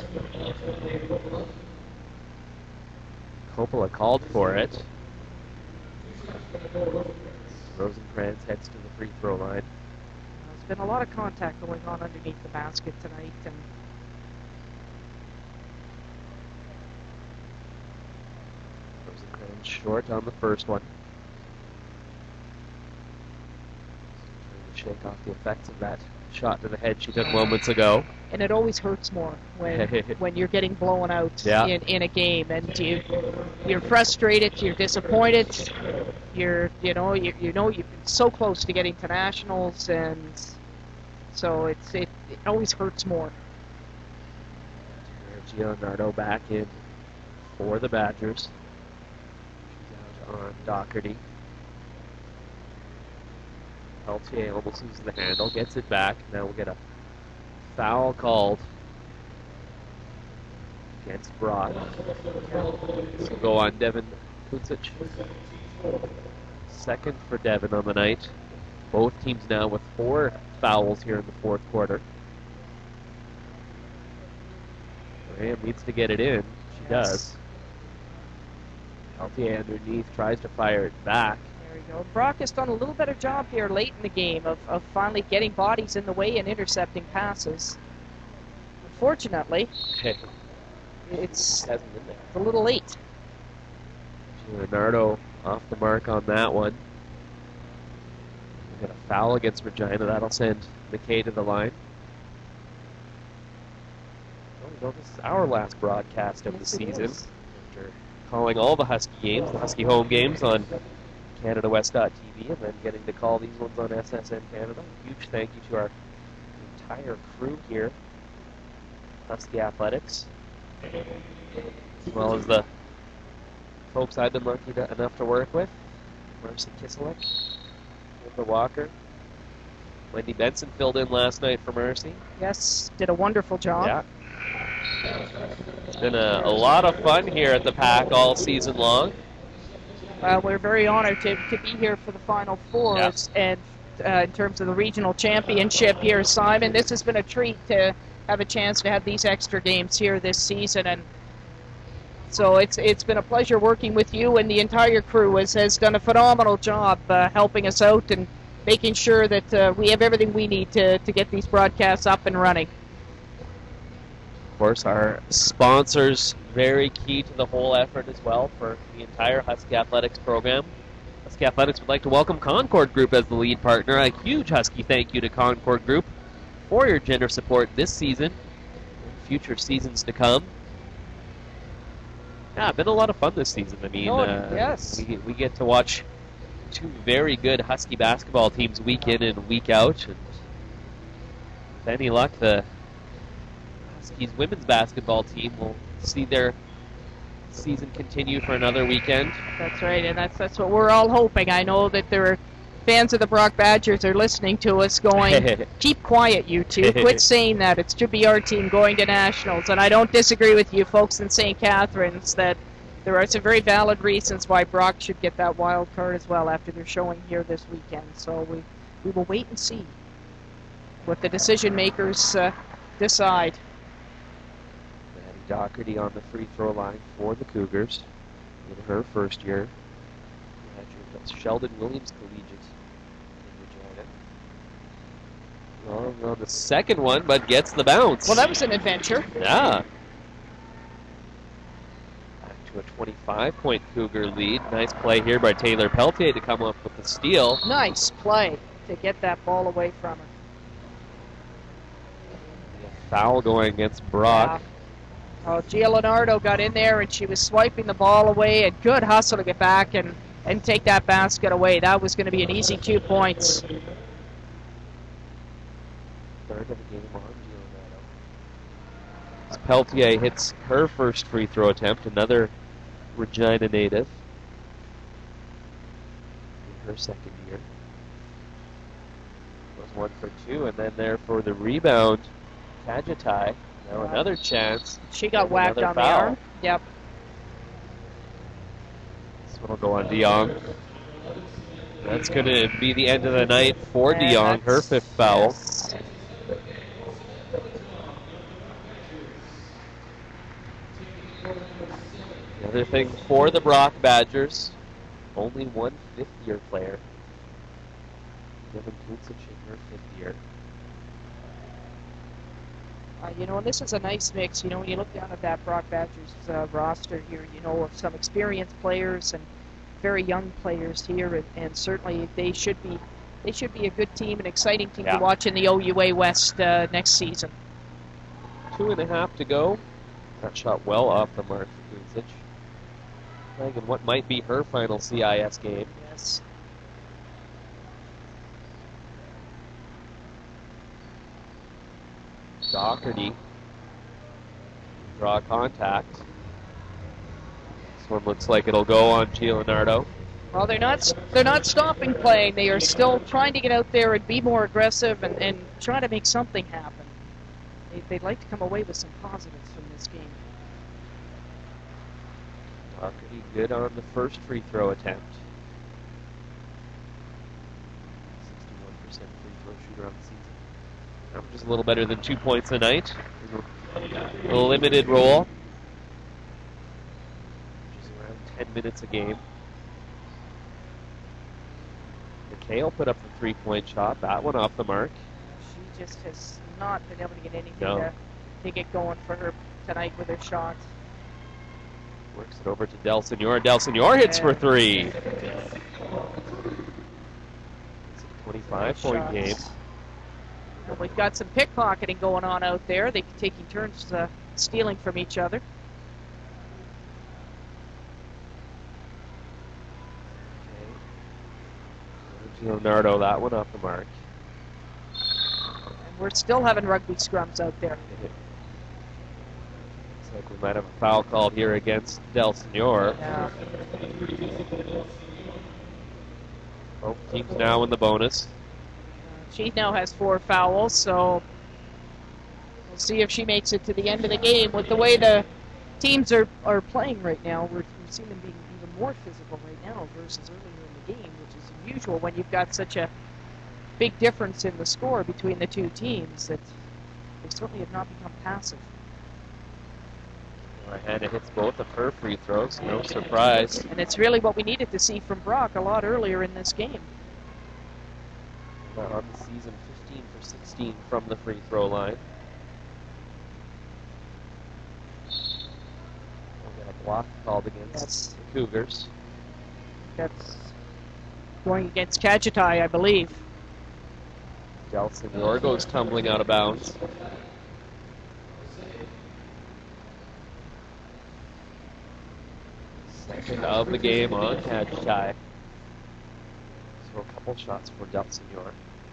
Coppola called for it. Rosenkrantz heads to the free throw line. There's been a lot of contact going on underneath the basket tonight, and Rosenkrantz short on the first one. Trying to shake off the effects of that shot to the head she took moments ago. And it always hurts more when you're getting blown out in a game, and you're frustrated, you're disappointed, you're so close to getting to nationals, and so it always hurts more. Gianardo back in for the Badgers. She's out on Doherty. LTA almost loses the handle, gets it back. Now we'll get a foul called against Brock. This will go on Devin Kucic. Second for Devin on the night. Both teams now with 4 fouls here in the fourth quarter. Graham needs to get it in. She does. LTA underneath, tries to fire it back. There we go. Brock has done a little better job here late in the game of finally getting bodies in the way and intercepting passes. Unfortunately, it's a little late. Leonardo off the mark on that one. We got a foul against Regina. That'll send McKay to the line. Well, this is our last broadcast of the season. After calling all the Husky games, the Husky home games on CanadaWest.tv, and then getting to call these ones on SSN Canada. Huge thank you to our entire crew here, Husky Athletics, as well as the folks I've been lucky enough to work with. Marcy Kiselek, Linda Walker, Wendy Benson filled in last night for Marcy. Yes, did a wonderful job. Yeah. It's been a lot of fun here at the Pack all season long. We're very honored to be here for the Final Four, Yep. and in terms of the regional championship here, Simon, this has been a treat to have a chance to have these extra games here this season, and so it's been a pleasure working with you, and the entire crew has done a phenomenal job helping us out and making sure that we have everything we need to get these broadcasts up and running. Of course, our sponsors very key to the whole effort as well for the entire Husky Athletics program. Husky Athletics would like to welcome Concord Group as the lead partner. A huge Husky thank you to Concord Group for your generous support this season and future seasons to come. Yeah, been a lot of fun this season. I mean, yes. we get to watch two very good Husky basketball teams week in and week out. And with any luck, the Huskies women's basketball team will see their season continue for another weekend. That's right, and that's what we're all hoping. I know that there are fans of the Brock Badgers are listening to us going, keep quiet, you two. Quit saying that. It should be our team going to nationals. And I don't disagree with you folks in St. Catharines that there are some very valid reasons why Brock should get that wild card as well after their showing here this weekend. So we will wait and see what the decision makers decide. Maddie Doherty on the free throw line for the Cougars in her first year. Sheldon Williams Collegiate in Regina. Well, on the second one, but gets the bounce. Well, that was an adventure. Yeah. Back to a 25-point Cougar lead. Nice play here by Taylor Peltier to come up with the steal. Nice play to get that ball away from her. A foul going against Brock. Yeah. Oh, Gia Leonardo got in there and she was swiping the ball away. A good hustle to get back and take that basket away. That was going to be an easy 2 points. Third of the game on Leonardo. As Peltier hits her first free throw attempt, another Regina native in her second year. Was 1 for 2, and then there for the rebound, Kajitai. Now another chance. She got whacked on the arm. Yep. This one will go on DeYoung. That's going to be the end of the night for DeYoung, her fifth foul. Yes. The other thing for the Brock Badgers, only one fifth-year player. Devin Kulicic in her fifth year. And this is a nice mix. When you look down at that Brock Badgers roster here, of some experienced players and very young players here, and certainly they should be a good team, an exciting team to watch in the OUA West next season. 2.5 to go. That shot well off the mark for Kulicic. Playing in what might be her final CIS game. Yes. Doherty draw contact. This one looks like it'll go on Gia Leonardo. Well, they're not stopping playing. They are still trying to get out there and be more aggressive and try to make something happen. They'd like to come away with some positives from this game. Doherty good on the first free throw attempt. 61% free throw shooter on the season. Just a little better than 2 points a night. A limited role. Just around 10 minutes a game. McHale put up the 3-point shot. That one off the mark. She just has not been able to get anything to get going for her tonight with her shots. Works it over to Del Senor. Del Senor hits for 3. It's a 25-point game. And we've got some pickpocketing going on out there. They're taking turns stealing from each other. Okay. Leonardo, that one off the mark. And we're still having rugby scrums out there. Looks like we might have a foul called here against Del Senor. Yeah. Both teams now in the bonus. She now has 4 fouls, so we'll We'll see if she makes it to the end of the game. With the way the teams are playing right now, we're seeing them being even more physical right now versus earlier in the game, which is unusual when you've got such a big difference in the score between the two teams. That they certainly have not become passive. Hannah hits both of her free throws, no surprise. And it's really what we needed to see from Brock a lot earlier in this game. On the season, 15 for 16 from the free throw line. We'll get a block called against the Cougars. That's going against Kajetai, I believe. Del Senor goes tumbling out of bounds. Second of the game on Kajetai. So a couple shots for Del Senor.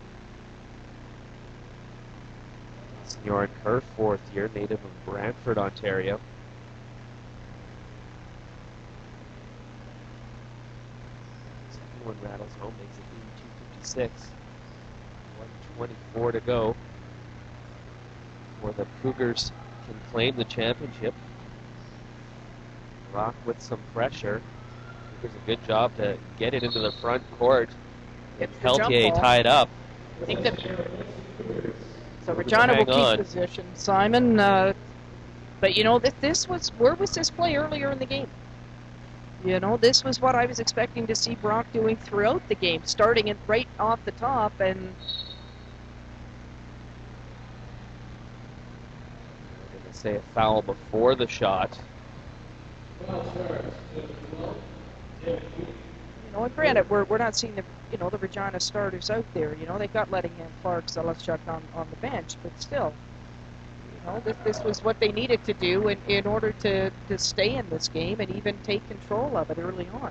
Senor in her fourth year, native of Brantford, Ontario. Second one rattles home, makes it 82-56. 1:24 to go before the Cougars can claim the championship. Rock with some pressure. Cougars a good job to get it into the front court. And Peltier tied up. I think that so Regina will keep position, Simon. But you know, where was this play earlier in the game? You know, this was what I was expecting to see Brock doing throughout the game, starting it right off the top. And I'm going to say a foul before the shot. You know, and granted, we're not seeing the Regina starters out there. You know, they've got Lettingham, Clark, Zelachuk on the bench, but still, you know, this was what they needed to do in order to stay in this game and even take control of it early on.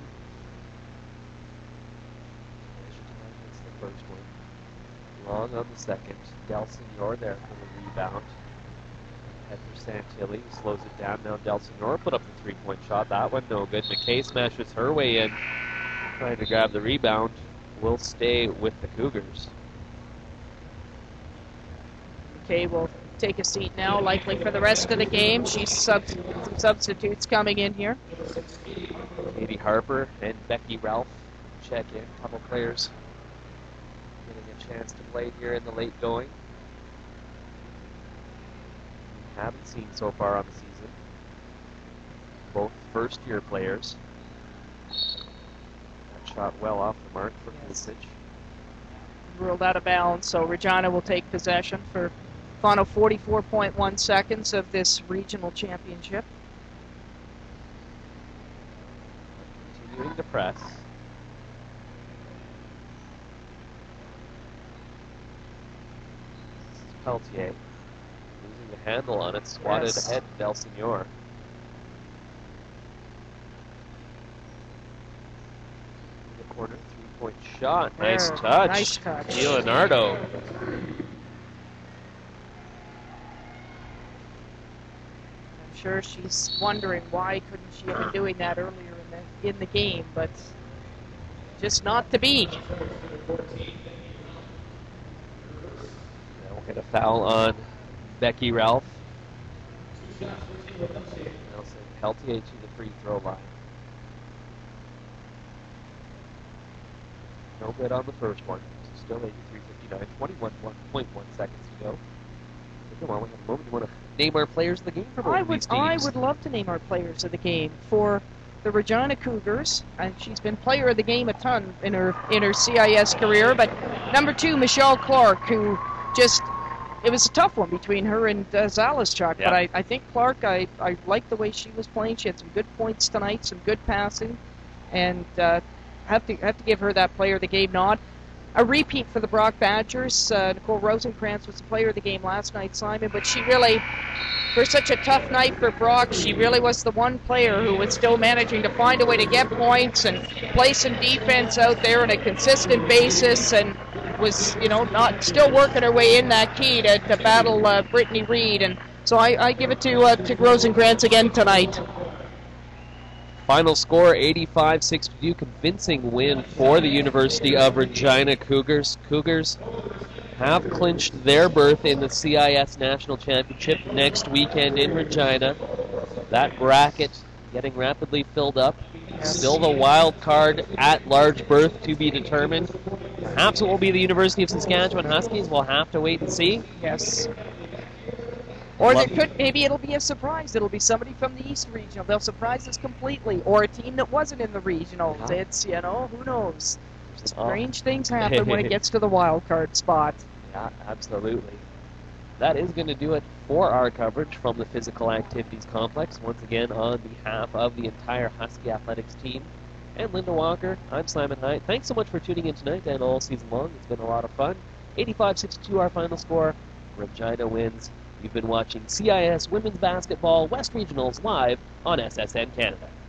It's the first one. Long on the second. Del Senor there for the rebound. Head for Santilli, slows it down. Now Del Senor put up the three-point shot. That one no good. McKay smashes her way in, trying to grab the rebound. Will stay with the Cougars. McKay will take a seat now, likely for the rest of the game. She's substitutes coming in here. Katie Harper and Becky Ralph check in. A couple players getting a chance to play here in the late going. Haven't seen so far on the season. Both first-year players. That shot well off the mark for Pulisic. Ruled out of bounds, so Regina will take possession for final 44.1 seconds of this regional championship. Continuing to press. This is Peltier. Losing the handle on it, swatted ahead Del Senor. In the corner, three-point shot. Nice touch. Nice touch. Leonardo. I'm sure she's wondering why couldn't she have been doing that earlier in the game, but just not to be. We'll get a foul on Becky Ralph. Now send Peltier to the free throw line. No good on the first one. Still 83-59. 21.1 seconds to go. Come on, we have a moment. You want to name our players of the game for both these teams? I would love to name our players of the game. For the Regina Cougars, and she's been player of the game a ton in her CIS career, but number 2, Michelle Clark, who just, it was a tough one between her and Zaleszczak, but I think Clark, I liked the way she was playing. She had some good points tonight, some good passing, and have to give her that player of the game nod. A repeat for the Brock Badgers. Nicole Rosenkrantz was the player of the game last night, Simon, but she really, for such a tough night for Brock, she really was the one player who was still managing to find a way to get points and play some defense out there on a consistent basis, and was, you know, not still working her way in that key to battle Brittany Reed. And so I give it to Rosenkrantz again tonight. Final score, 85-62, convincing win for the University of Regina Cougars. Cougars have clinched their berth in the CIS National Championship next weekend in Regina. That bracket getting rapidly filled up. Still the wild card at large berth to be determined. Perhaps it will be the University of Saskatchewan Huskies. We'll have to wait and see. Yes. Or there could, maybe it'll be a surprise. It'll be somebody from the East Regional. They'll surprise us completely. Or a team that wasn't in the regionals. It's, you know, who knows? Strange things happen when it gets to the wild card spot. Yeah, absolutely. That is going to do it for our coverage from the Physical Activities Complex. Once again, on behalf of the entire Husky Athletics team and Linda Walker, I'm Simon Hyde. Thanks so much for tuning in tonight and all season long. It's been a lot of fun. 85-62 our final score. Regina wins. You've been watching CIS Women's Basketball West Regionals live on SSN Canada.